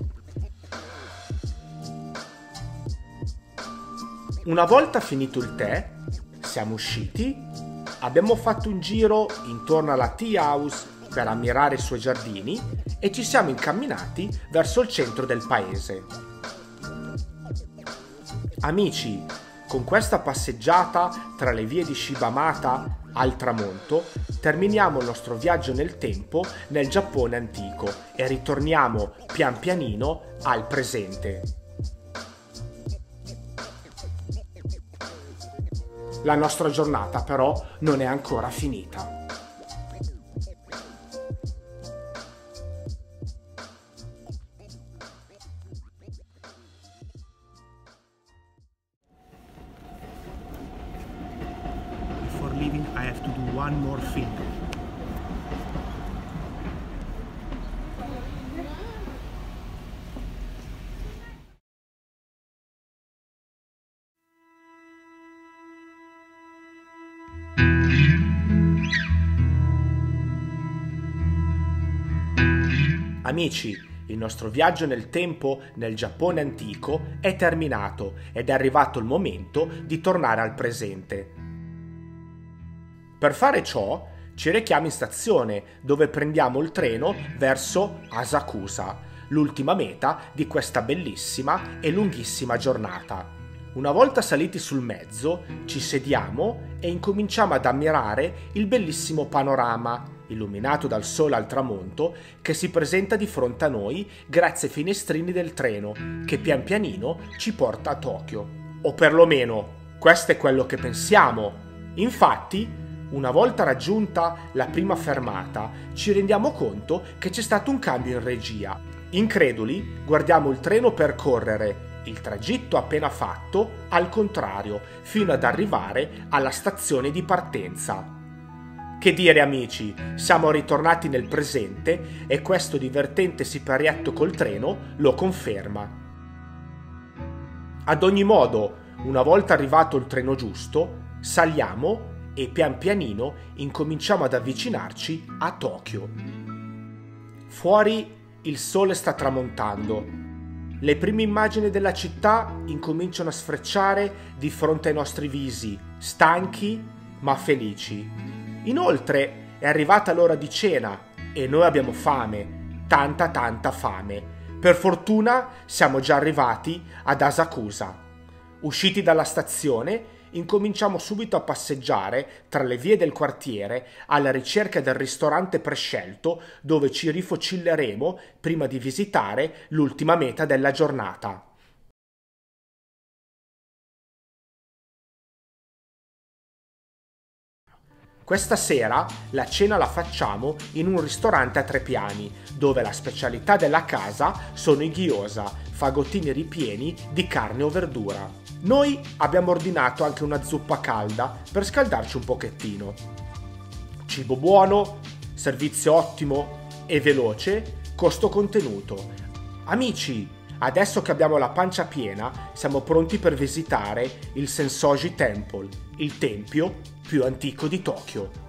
Una volta finito il tè, siamo usciti, abbiamo fatto un giro intorno alla tea house per ammirare i suoi giardini e ci siamo incamminati verso il centro del paese. Amici, con questa passeggiata tra le vie di Shibamata al tramonto, terminiamo il nostro viaggio nel tempo nel Giappone antico e ritorniamo pian pianino al presente. La nostra giornata però non è ancora finita. Before leaving, I have to do one more thing. Amici, il nostro viaggio nel tempo nel Giappone antico è terminato ed è arrivato il momento di tornare al presente. Per fare ciò, ci rechiamo in stazione, dove prendiamo il treno verso Asakusa, l'ultima meta di questa bellissima e lunghissima giornata. Una volta saliti sul mezzo, ci sediamo e incominciamo ad ammirare il bellissimo panorama, illuminato dal sole al tramonto, che si presenta di fronte a noi grazie ai finestrini del treno, che pian pianino ci porta a Tokyo. O perlomeno, questo è quello che pensiamo. Infatti, una volta raggiunta la prima fermata, ci rendiamo conto che c'è stato un cambio in regia. Increduli, guardiamo il treno percorrere il tragitto appena fatto al contrario, fino ad arrivare alla stazione di partenza. Che dire amici, siamo ritornati nel presente e questo divertente siparietto col treno lo conferma. Ad ogni modo, una volta arrivato il treno giusto, saliamo e pian pianino incominciamo ad avvicinarci a Tokyo. Fuori il sole sta tramontando. Le prime immagini della città incominciano a sfrecciare di fronte ai nostri visi, stanchi ma felici. Inoltre è arrivata l'ora di cena e noi abbiamo fame, tanta fame. Per fortuna siamo già arrivati ad Asakusa. Usciti dalla stazione, incominciamo subito a passeggiare tra le vie del quartiere alla ricerca del ristorante prescelto dove ci rifocilleremo prima di visitare l'ultima meta della giornata. Questa sera la cena la facciamo in un ristorante a 3 piani, dove la specialità della casa sono i gyoza, fagottini ripieni di carne o verdura. Noi abbiamo ordinato anche una zuppa calda per scaldarci un pochettino. Cibo buono, servizio ottimo e veloce, costo contenuto. Amici, adesso che abbiamo la pancia piena, siamo pronti per visitare il Sensoji Temple, il tempio più antico di Tokyo.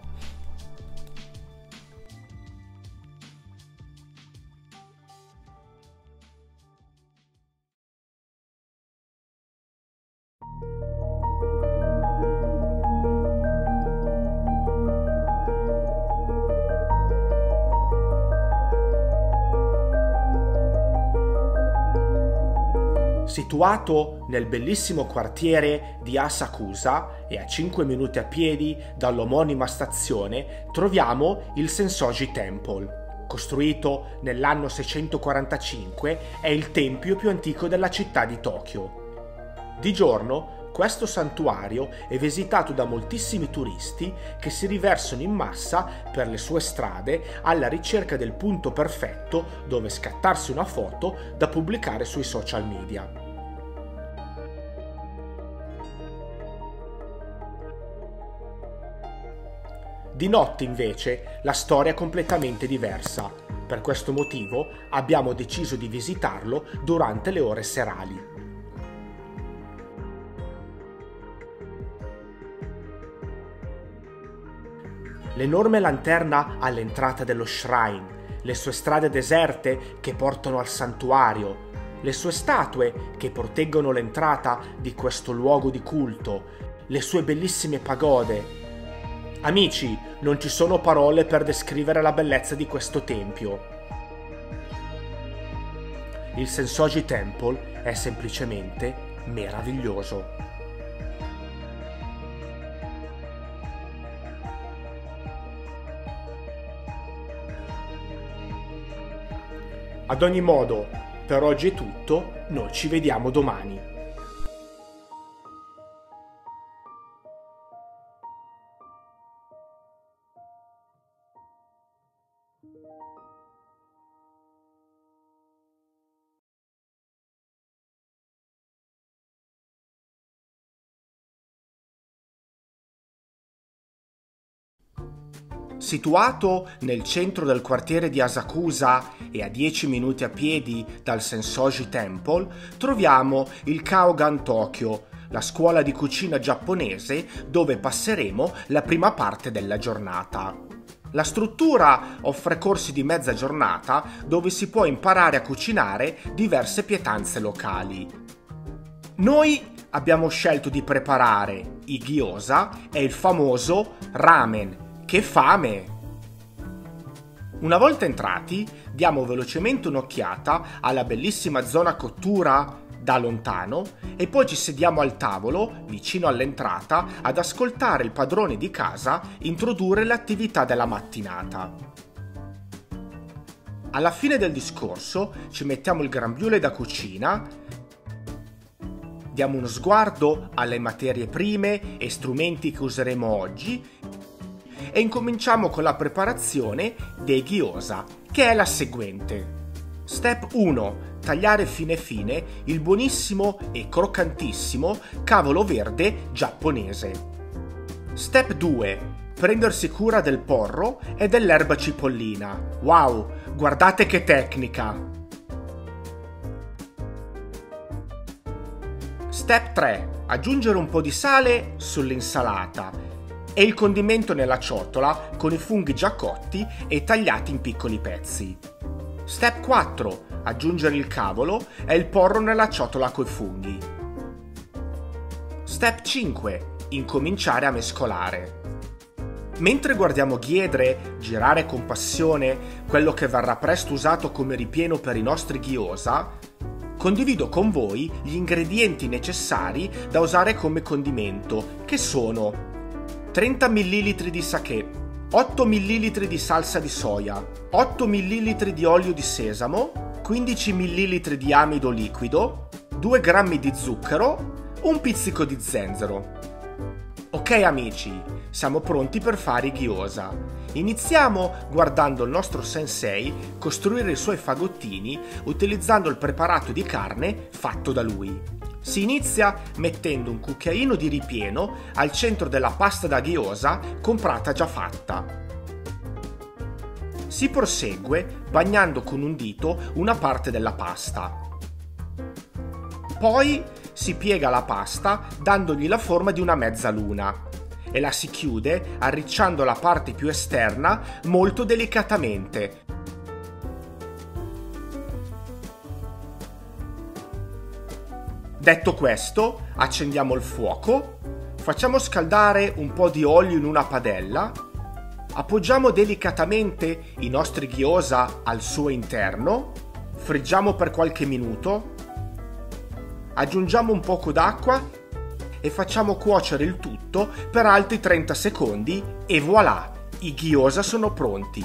Situato nel bellissimo quartiere di Asakusa e a 5 minuti a piedi dall'omonima stazione troviamo il Sensoji Temple. Costruito nell'anno 645, è il tempio più antico della città di Tokyo. Di giorno, questo santuario è visitato da moltissimi turisti che si riversano in massa per le sue strade alla ricerca del punto perfetto dove scattarsi una foto da pubblicare sui social media. Di notte invece la storia è completamente diversa. Per questo motivo abbiamo deciso di visitarlo durante le ore serali. L'enorme lanterna all'entrata dello shrine, le sue strade deserte che portano al santuario, le sue statue che proteggono l'entrata di questo luogo di culto, le sue bellissime pagode. Amici, non ci sono parole per descrivere la bellezza di questo tempio. Il Sensoji Temple è semplicemente meraviglioso. Ad ogni modo, per oggi è tutto, noi ci vediamo domani. Situato nel centro del quartiere di Asakusa e a 10 minuti a piedi dal Sensoji Temple, troviamo il Kaogan Tokyo, la scuola di cucina giapponese dove passeremo la prima parte della giornata. La struttura offre corsi di mezza giornata dove si può imparare a cucinare diverse pietanze locali. Noi abbiamo scelto di preparare i gyoza e il famoso ramen. Che fame! Una volta entrati, diamo velocemente un'occhiata alla bellissima zona cottura da lontano e poi ci sediamo al tavolo, vicino all'entrata, ad ascoltare il padrone di casa introdurre l'attività della mattinata. Alla fine del discorso ci mettiamo il grembiule da cucina, diamo uno sguardo alle materie prime e strumenti che useremo oggi e incominciamo con la preparazione dei gyoza, che è la seguente. Step 1. Tagliare fine fine il buonissimo e croccantissimo cavolo verde giapponese. Step 2. Prendersi cura del porro e dell'erba cipollina. Wow, guardate che tecnica! Step 3. Aggiungere un po' di sale sull'insalata e il condimento nella ciotola con i funghi già cotti e tagliati in piccoli pezzi. Step 4. Aggiungere il cavolo e il porro nella ciotola coi funghi. Step 5. Incominciare a mescolare. Mentre guardiamo Ghiedre girare con passione quello che verrà presto usato come ripieno per i nostri gyoza, condivido con voi gli ingredienti necessari da usare come condimento, che sono 30 ml di sake, 8 ml di salsa di soia, 8 ml di olio di sesamo, 15 ml di amido liquido, 2 g di zucchero, un pizzico di zenzero. Ok amici, siamo pronti per fare i gyoza. Iniziamo guardando il nostro sensei costruire i suoi fagottini utilizzando il preparato di carne fatto da lui. Si inizia mettendo un cucchiaino di ripieno al centro della pasta da gyoza comprata già fatta. Si prosegue bagnando con un dito una parte della pasta. Poi si piega la pasta dandogli la forma di una mezzaluna e la si chiude arricciando la parte più esterna molto delicatamente. Detto questo, accendiamo il fuoco, facciamo scaldare un po' di olio in una padella, appoggiamo delicatamente i nostri gyoza al suo interno, friggiamo per qualche minuto, aggiungiamo un poco d'acqua e facciamo cuocere il tutto per altri 30 secondi e voilà, i gyoza sono pronti.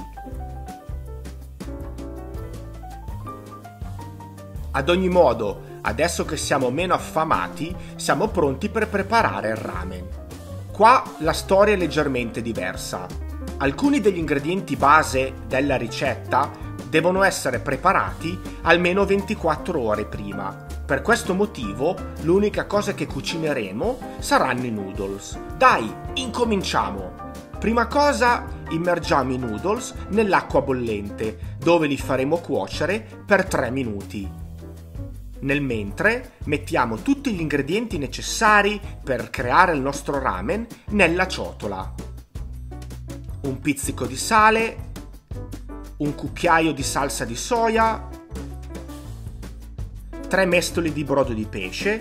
Ad ogni modo, adesso che siamo meno affamati, siamo pronti per preparare il ramen. Qua la storia è leggermente diversa. Alcuni degli ingredienti base della ricetta devono essere preparati almeno 24 ore prima. Per questo motivo, l'unica cosa che cucineremo saranno i noodles. Dai, incominciamo! Prima cosa, immergiamo i noodles nell'acqua bollente, dove li faremo cuocere per 3 minuti. Nel mentre, mettiamo tutti gli ingredienti necessari per creare il nostro ramen nella ciotola. Un pizzico di sale, un cucchiaio di salsa di soia, 3 mestoli di brodo di pesce,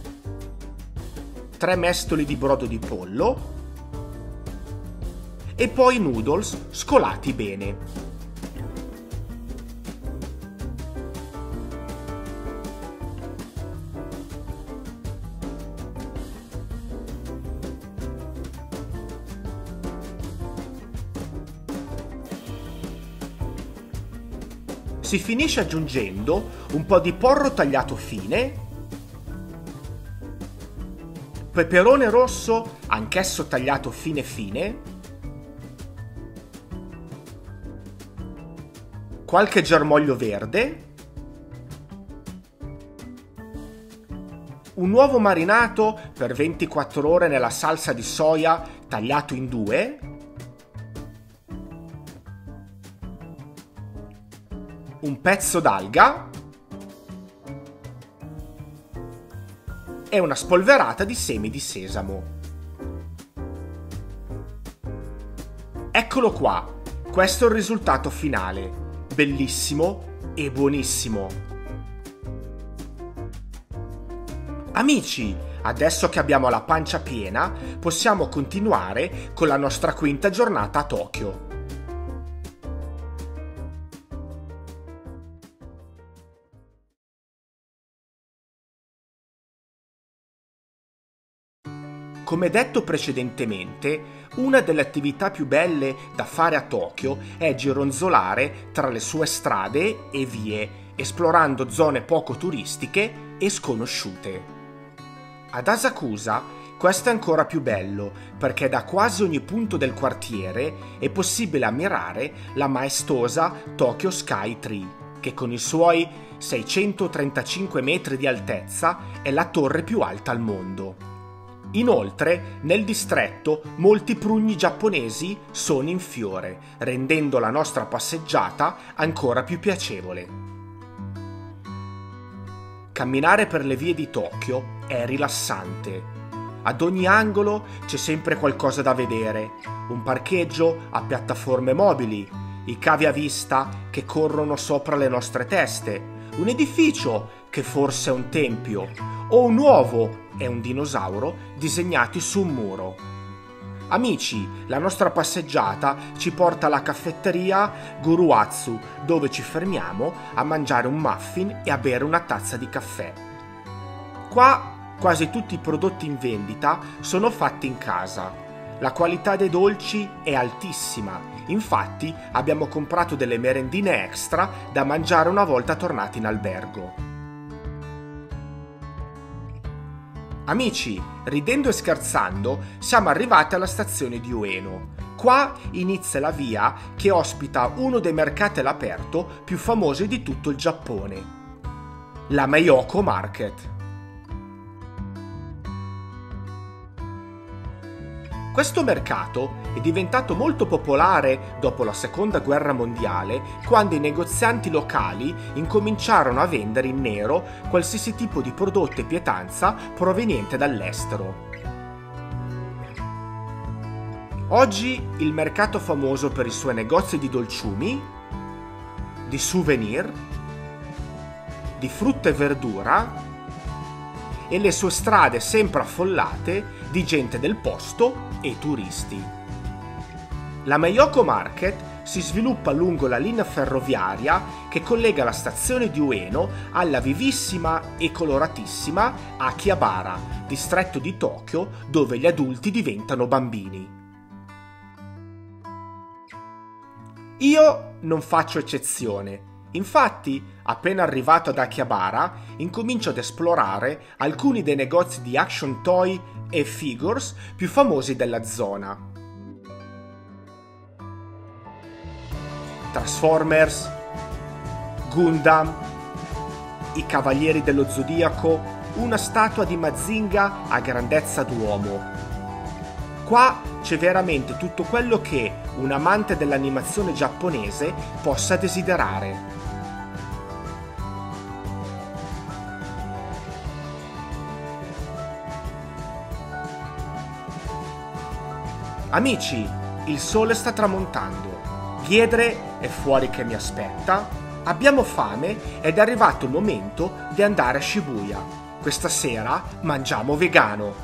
3 mestoli di brodo di pollo e poi i noodles scolati bene. Si finisce aggiungendo un po' di porro tagliato fine, peperone rosso anch'esso tagliato fine fine, qualche germoglio verde, un uovo marinato per 24 ore nella salsa di soia tagliato in 2, un pezzo d'alga e una spolverata di semi di sesamo. Eccolo qua, questo è il risultato finale, bellissimo e buonissimo. Amici, adesso che abbiamo la pancia piena, possiamo continuare con la nostra quinta giornata a Tokyo. Come detto precedentemente, una delle attività più belle da fare a Tokyo è gironzolare tra le sue strade e vie, esplorando zone poco turistiche e sconosciute. Ad Asakusa questo è ancora più bello, perché da quasi ogni punto del quartiere è possibile ammirare la maestosa Tokyo Sky Tree. che con i suoi 635 metri di altezza è la torre più alta al mondo. Inoltre, nel distretto molti prugni giapponesi sono in fiore, rendendo la nostra passeggiata ancora più piacevole. Camminare per le vie di Tokyo è rilassante. Ad ogni angolo c'è sempre qualcosa da vedere, un parcheggio a piattaforme mobili, i cavi a vista che corrono sopra le nostre teste, un edificio che forse è un tempio, o un uovo e un dinosauro disegnati su un muro. Amici, la nostra passeggiata ci porta alla caffetteria Guruatsu, dove ci fermiamo a mangiare un muffin e a bere una tazza di caffè. Qua quasi tutti i prodotti in vendita sono fatti in casa. La qualità dei dolci è altissima, infatti abbiamo comprato delle merendine extra da mangiare una volta tornati in albergo. Amici, ridendo e scherzando, siamo arrivati alla stazione di Ueno. Qua inizia la via che ospita uno dei mercati all'aperto più famosi di tutto il Giappone, la Meiyōko Market. Questo mercato è diventato molto popolare dopo la Seconda Guerra Mondiale, quando i negozianti locali incominciarono a vendere in nero qualsiasi tipo di prodotto e pietanza proveniente dall'estero. Oggi il mercato è famoso per i suoi negozi di dolciumi, di souvenir, di frutta e verdura e le sue strade sempre affollate di gente del posto e turisti. La Meiyōko Market si sviluppa lungo la linea ferroviaria che collega la stazione di Ueno alla vivissima e coloratissima Akihabara, distretto di Tokyo dove gli adulti diventano bambini. Io non faccio eccezione. Infatti, appena arrivato ad Akihabara, incomincio ad esplorare alcuni dei negozi di action toy e figures più famosi della zona. Transformers, Gundam, i Cavalieri dello Zodiaco, una statua di Mazinga a grandezza d'uomo. Qua c'è veramente tutto quello che un amante dell'animazione giapponese possa desiderare. Amici, il sole sta tramontando, Ghiedre è fuori che mi aspetta, abbiamo fame ed è arrivato il momento di andare a Shibuya. Questa sera mangiamo vegano.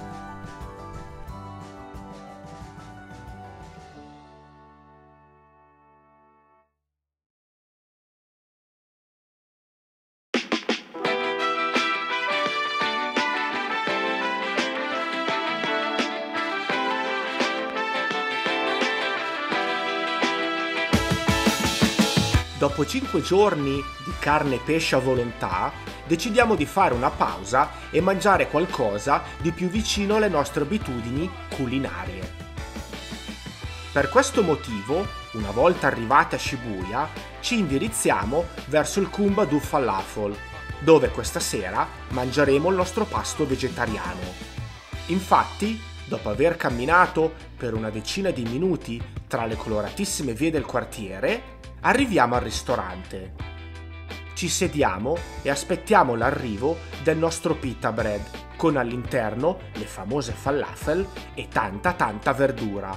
Dopo 5 giorni di carne e pesce a volontà, decidiamo di fare una pausa e mangiare qualcosa di più vicino alle nostre abitudini culinarie. Per questo motivo, una volta arrivati a Shibuya, ci indirizziamo verso il Kumbadu Falafel, dove questa sera mangeremo il nostro pasto vegetariano. Infatti, dopo aver camminato per una decina di minuti tra le coloratissime vie del quartiere, arriviamo al ristorante. Ci sediamo e aspettiamo l'arrivo del nostro pita bread, con all'interno le famose falafel e tanta verdura.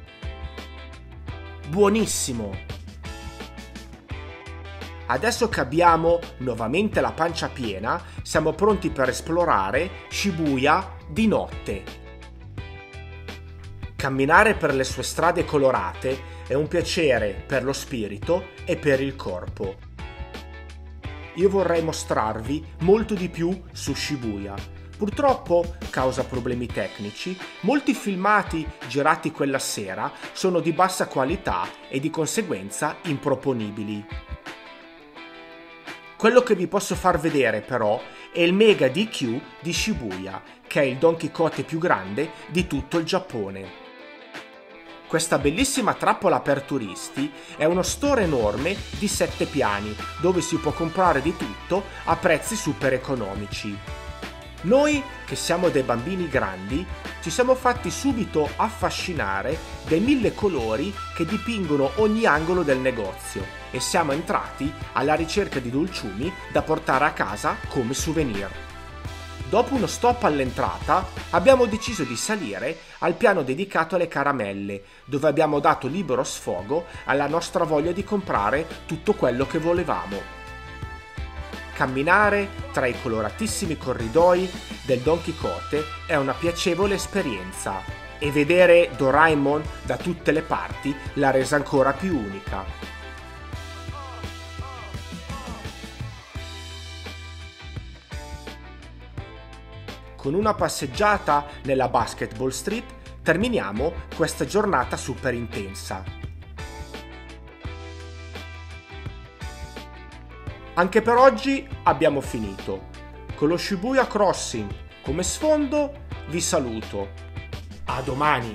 Buonissimo! Adesso che abbiamo nuovamente la pancia piena, siamo pronti per esplorare Shibuya di notte. Camminare per le sue strade colorate è un piacere per lo spirito e per il corpo. Io vorrei mostrarvi molto di più su Shibuya. Purtroppo, causa problemi tecnici, molti filmati girati quella sera sono di bassa qualità e di conseguenza improponibili. Quello che vi posso far vedere però è il Mega DQ di Shibuya, che è il Don Chiscotte più grande di tutto il Giappone. Questa bellissima trappola per turisti è uno store enorme di 7 piani dove si può comprare di tutto a prezzi super economici. Noi, che siamo dei bambini grandi, ci siamo fatti subito affascinare dai 1000 colori che dipingono ogni angolo del negozio e siamo entrati alla ricerca di dolciumi da portare a casa come souvenir. Dopo uno stop all'entrata abbiamo deciso di salire al piano dedicato alle caramelle, dove abbiamo dato libero sfogo alla nostra voglia di comprare tutto quello che volevamo. Camminare tra i coloratissimi corridoi del Don Chiscotte è una piacevole esperienza e vedere Doraemon da tutte le parti l'ha resa ancora più unica. Con una passeggiata nella Basketball Street terminiamo questa giornata super intensa. Anche per oggi abbiamo finito. Con lo Shibuya Crossing come sfondo vi saluto. A domani!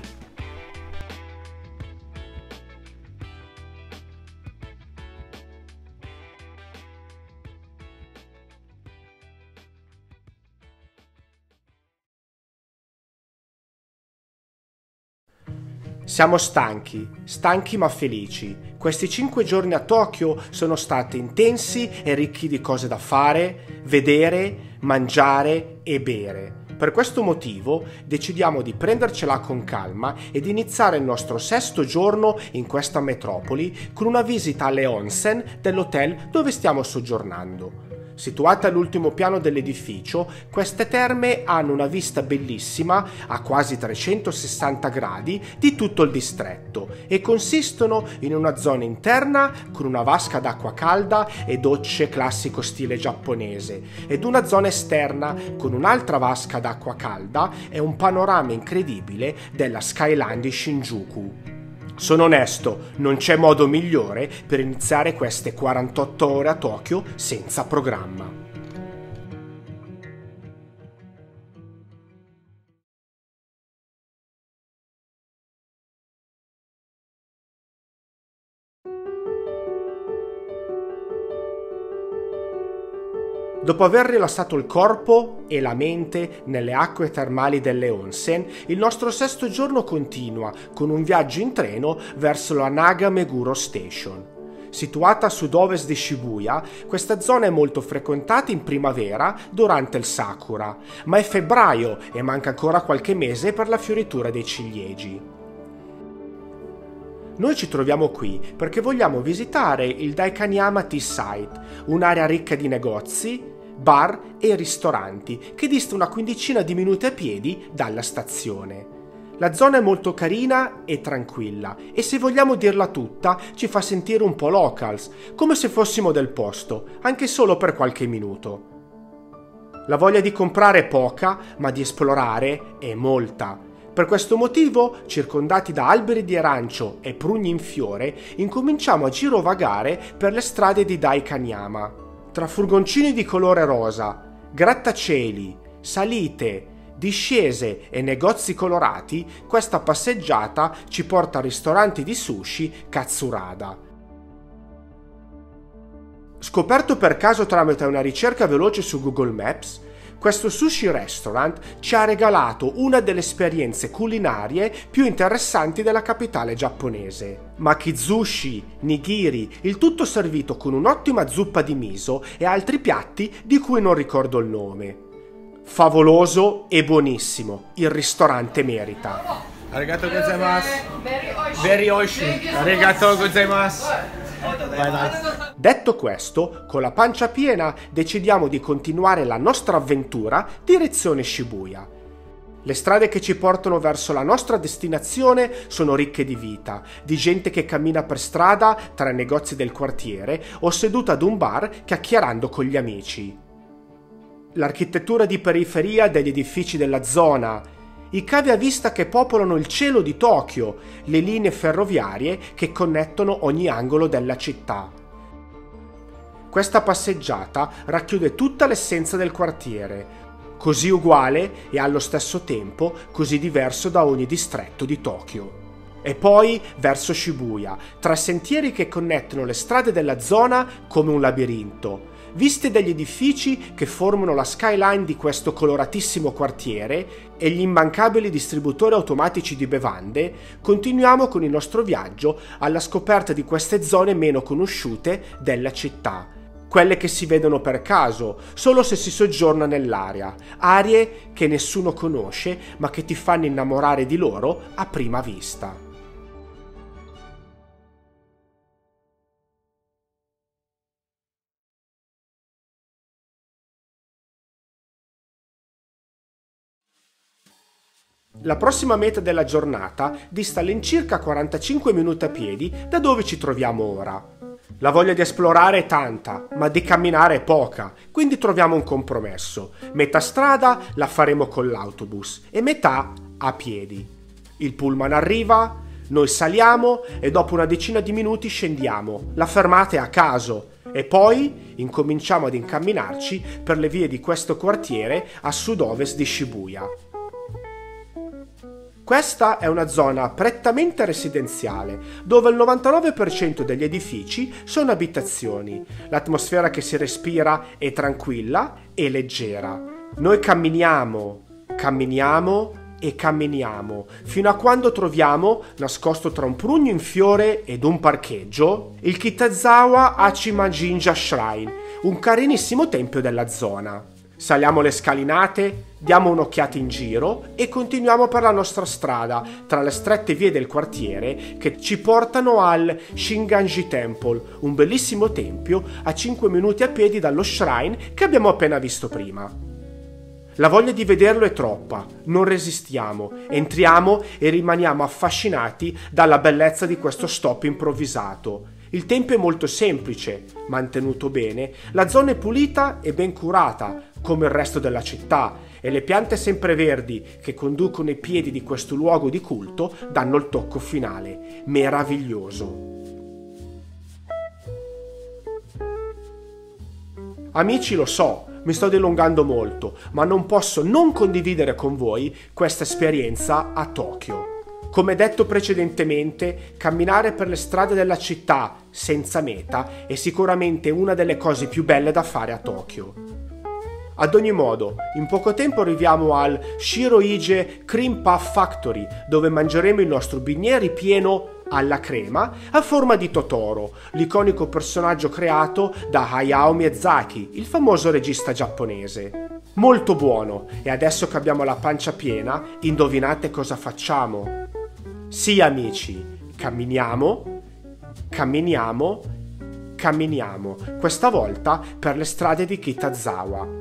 Siamo stanchi ma felici. Questi 5 giorni a Tokyo sono stati intensi e ricchi di cose da fare, vedere, mangiare e bere. Per questo motivo decidiamo di prendercela con calma ed iniziare il nostro 6° giorno in questa metropoli con una visita alle onsen dell'hotel dove stiamo soggiornando. Situate all'ultimo piano dell'edificio, queste terme hanno una vista bellissima a quasi 360 gradi di tutto il distretto e consistono in una zona interna con una vasca d'acqua calda e docce classico stile giapponese ed una zona esterna con un'altra vasca d'acqua calda e un panorama incredibile della skyline di Shinjuku. Sono onesto, non c'è modo migliore per iniziare queste 48 ore a Tokyo senza programma. Dopo aver rilassato il corpo e la mente nelle acque termali delle onsen, il nostro 6° giorno continua con un viaggio in treno verso la Nagameguro Station. Situata a sud-ovest di Shibuya, questa zona è molto frequentata in primavera durante il Sakura, ma è febbraio e manca ancora qualche mese per la fioritura dei ciliegi. Noi ci troviamo qui perché vogliamo visitare il Daikanyama Tea Site, un'area ricca di negozi, bar e ristoranti che dista una quindicina di minuti a piedi dalla stazione. La zona è molto carina e tranquilla e se vogliamo dirla tutta ci fa sentire un po' locals, come se fossimo del posto, anche solo per qualche minuto. La voglia di comprare è poca, ma di esplorare è molta. Per questo motivo, circondati da alberi di arancio e prugni in fiore, incominciamo a girovagare per le strade di Daikanyama. Tra furgoncini di colore rosa, grattacieli, salite, discese e negozi colorati, questa passeggiata ci porta a ristoranti di sushi Katsurada. Scoperto per caso tramite una ricerca veloce su Google Maps, questo sushi restaurant ci ha regalato una delle esperienze culinarie più interessanti della capitale giapponese. Makizushi, nigiri, il tutto servito con un'ottima zuppa di miso e altri piatti di cui non ricordo il nome. Favoloso e buonissimo, il ristorante merita. Arigatou gozaimasu. Very oishi. Arigatou gozaimasu. Detto questo, con la pancia piena decidiamo di continuare la nostra avventura direzione Shibuya. Le strade che ci portano verso la nostra destinazione sono ricche di vita, di gente che cammina per strada tra i negozi del quartiere o seduta ad un bar chiacchierando con gli amici. L'architettura di periferia degli edifici della zona, i cavi a vista che popolano il cielo di Tokyo, le linee ferroviarie che connettono ogni angolo della città. Questa passeggiata racchiude tutta l'essenza del quartiere, così uguale e allo stesso tempo così diverso da ogni distretto di Tokyo. e poi verso Shibuya, tra sentieri che connettono le strade della zona come un labirinto. Viste dagli edifici che formano la skyline di questo coloratissimo quartiere e gli immancabili distributori automatici di bevande, continuiamo con il nostro viaggio alla scoperta di queste zone meno conosciute della città. Quelle che si vedono per caso, solo se si soggiorna nell'area, aree che nessuno conosce ma che ti fanno innamorare di loro a prima vista. La prossima meta della giornata dista all'incirca 45 minuti a piedi da dove ci troviamo ora. La voglia di esplorare è tanta, ma di camminare è poca, quindi troviamo un compromesso. Metà strada la faremo con l'autobus e metà a piedi. Il pullman arriva, noi saliamo e dopo una decina di minuti scendiamo. La fermata è a caso e poi incominciamo ad incamminarci per le vie di questo quartiere a sud-ovest di Shibuya. Questa è una zona prettamente residenziale, dove il 99% degli edifici sono abitazioni. L'atmosfera che si respira è tranquilla e leggera. Noi camminiamo e camminiamo, fino a quando troviamo, nascosto tra un prugno in fiore ed un parcheggio, il Kitazawa Hachima Jinja Shrine, un carinissimo tempio della zona. Saliamo le scalinate, diamo un'occhiata in giro e continuiamo per la nostra strada tra le strette vie del quartiere che ci portano al Shinganji Temple, un bellissimo tempio a 5 minuti a piedi dallo shrine che abbiamo appena visto prima. La voglia di vederlo è troppa, non resistiamo, entriamo e rimaniamo affascinati dalla bellezza di questo stop improvvisato. Il tempio è molto semplice, mantenuto bene, la zona è pulita e ben curata, come il resto della città, e le piante sempreverdi che conducono i piedi di questo luogo di culto danno il tocco finale. Meraviglioso. Amici, lo so, mi sto dilungando molto, ma non posso non condividere con voi questa esperienza a Tokyo. Come detto precedentemente, camminare per le strade della città senza meta è sicuramente una delle cose più belle da fare a Tokyo. Ad ogni modo, in poco tempo arriviamo al Shirohige Cream Puff Factory, dove mangeremo il nostro bicchiere ripieno alla crema a forma di Totoro, l'iconico personaggio creato da Hayao Miyazaki, il famoso regista giapponese. Molto buono, e adesso che abbiamo la pancia piena, indovinate cosa facciamo? Sì, amici, camminiamo, questa volta per le strade di Kitazawa.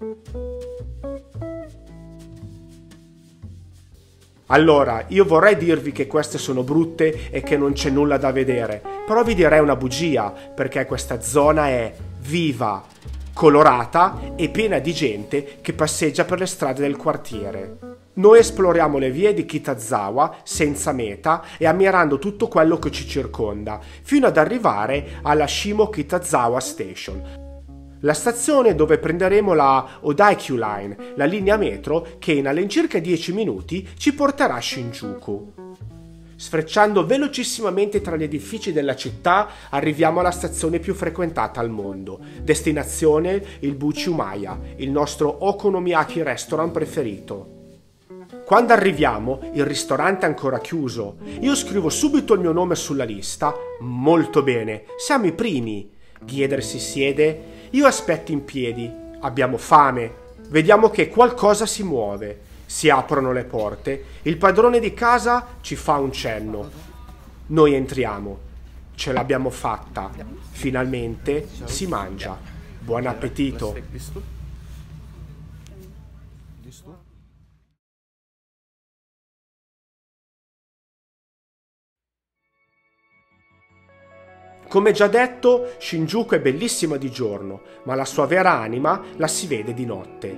Allora, io vorrei dirvi che queste sono brutte e che non c'è nulla da vedere, però vi direi una bugia, perché questa zona è viva, colorata e piena di gente che passeggia per le strade del quartiere. Noi esploriamo le vie di Kitazawa senza meta e ammirando tutto quello che ci circonda, fino ad arrivare alla Shimo Kitazawa Station, la stazione dove prenderemo la Odaikyu Line, la linea metro che in all'incirca 10 minuti ci porterà a Shinjuku. Sfrecciando velocissimamente tra gli edifici della città arriviamo alla stazione più frequentata al mondo, destinazione il Buchi-Umaya, il nostro okonomiyaki restaurant preferito. Quando arriviamo, il ristorante è ancora chiuso. Io scrivo subito il mio nome sulla lista. Molto bene, siamo i primi. Ghieder si siede, io aspetto in piedi. Abbiamo fame. Vediamo che qualcosa si muove. Si aprono le porte. Il padrone di casa ci fa un cenno. Noi entriamo. Ce l'abbiamo fatta. Finalmente si mangia. Buon appetito. Come già detto, Shinjuku è bellissima di giorno, ma la sua vera anima la si vede di notte.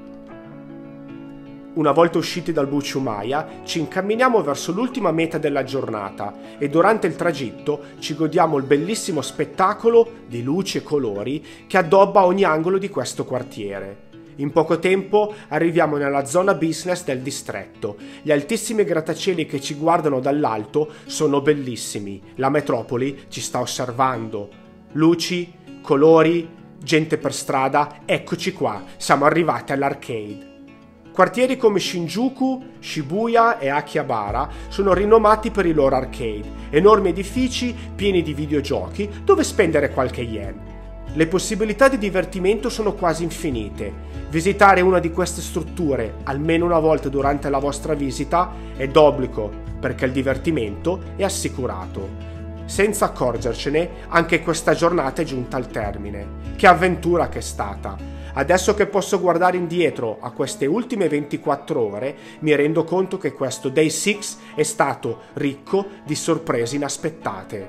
Una volta usciti dal Buchi-Umaya, ci incamminiamo verso l'ultima meta della giornata e durante il tragitto ci godiamo il bellissimo spettacolo di luci e colori che addobba ogni angolo di questo quartiere. In poco tempo arriviamo nella zona business del distretto. Gli altissimi grattacieli che ci guardano dall'alto sono bellissimi. La metropoli ci sta osservando. Luci, colori, gente per strada, eccoci qua, siamo arrivati all'arcade. Quartieri come Shinjuku, Shibuya e Akihabara sono rinomati per i loro arcade, enormi edifici pieni di videogiochi dove spendere qualche yen. Le possibilità di divertimento sono quasi infinite. Visitare una di queste strutture almeno una volta durante la vostra visita è d'obbligo, perché il divertimento è assicurato. Senza accorgercene, anche questa giornata è giunta al termine. Che avventura che è stata! Adesso che posso guardare indietro a queste ultime 24 ore, mi rendo conto che questo Day 6 è stato ricco di sorprese inaspettate.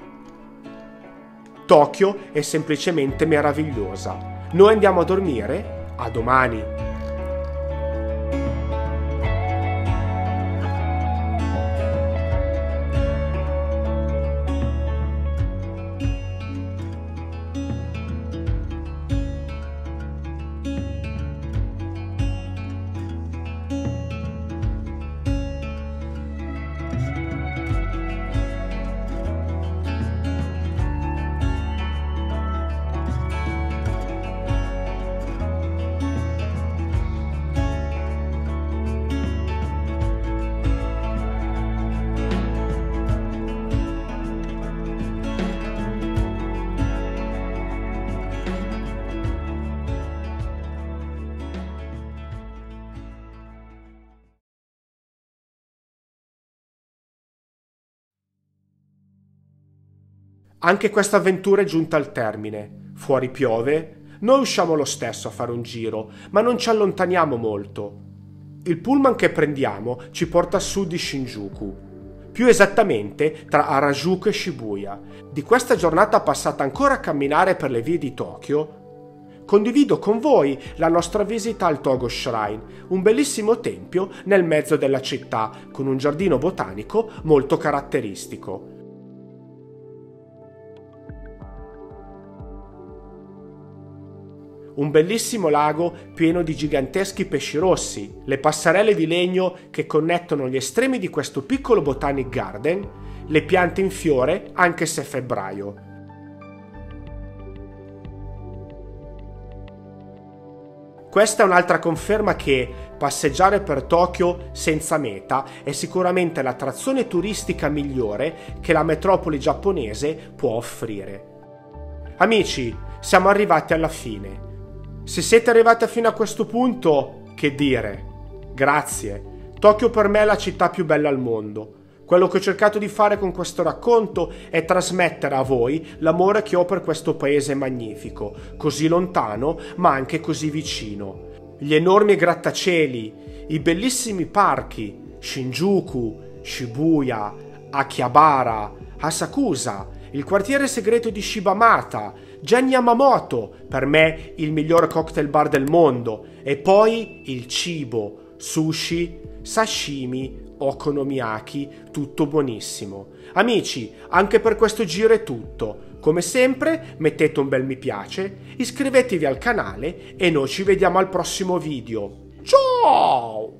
Tokyo è semplicemente meravigliosa. Noi andiamo a dormire, a domani! Anche questa avventura è giunta al termine. Fuori piove. Noi usciamo lo stesso a fare un giro, ma non ci allontaniamo molto. Il pullman che prendiamo ci porta a sud di Shinjuku, più esattamente tra Harajuku e Shibuya. Di questa giornata passata ancora a camminare per le vie di Tokyo, condivido con voi la nostra visita al Togo Shrine, un bellissimo tempio nel mezzo della città, con un giardino botanico molto caratteristico. Un bellissimo lago pieno di giganteschi pesci rossi, le passerelle di legno che connettono gli estremi di questo piccolo botanic garden, le piante in fiore anche se è febbraio. Questa è un'altra conferma che passeggiare per Tokyo senza meta è sicuramente l'attrazione turistica migliore che la metropoli giapponese può offrire. Amici, siamo arrivati alla fine. Se siete arrivati fino a questo punto, che dire? Grazie. Tokyo per me è la città più bella al mondo. Quello che ho cercato di fare con questo racconto è trasmettere a voi l'amore che ho per questo paese magnifico, così lontano ma anche così vicino. Gli enormi grattacieli, i bellissimi parchi, Shinjuku, Shibuya, Akihabara, Asakusa, il quartiere segreto di Shibamata, Gen Yamamoto, per me il miglior cocktail bar del mondo, e poi il cibo, sushi, sashimi, okonomiyaki, tutto buonissimo. Amici, anche per questo giro è tutto. Come sempre, mettete un bel mi piace, iscrivetevi al canale e noi ci vediamo al prossimo video. Ciao!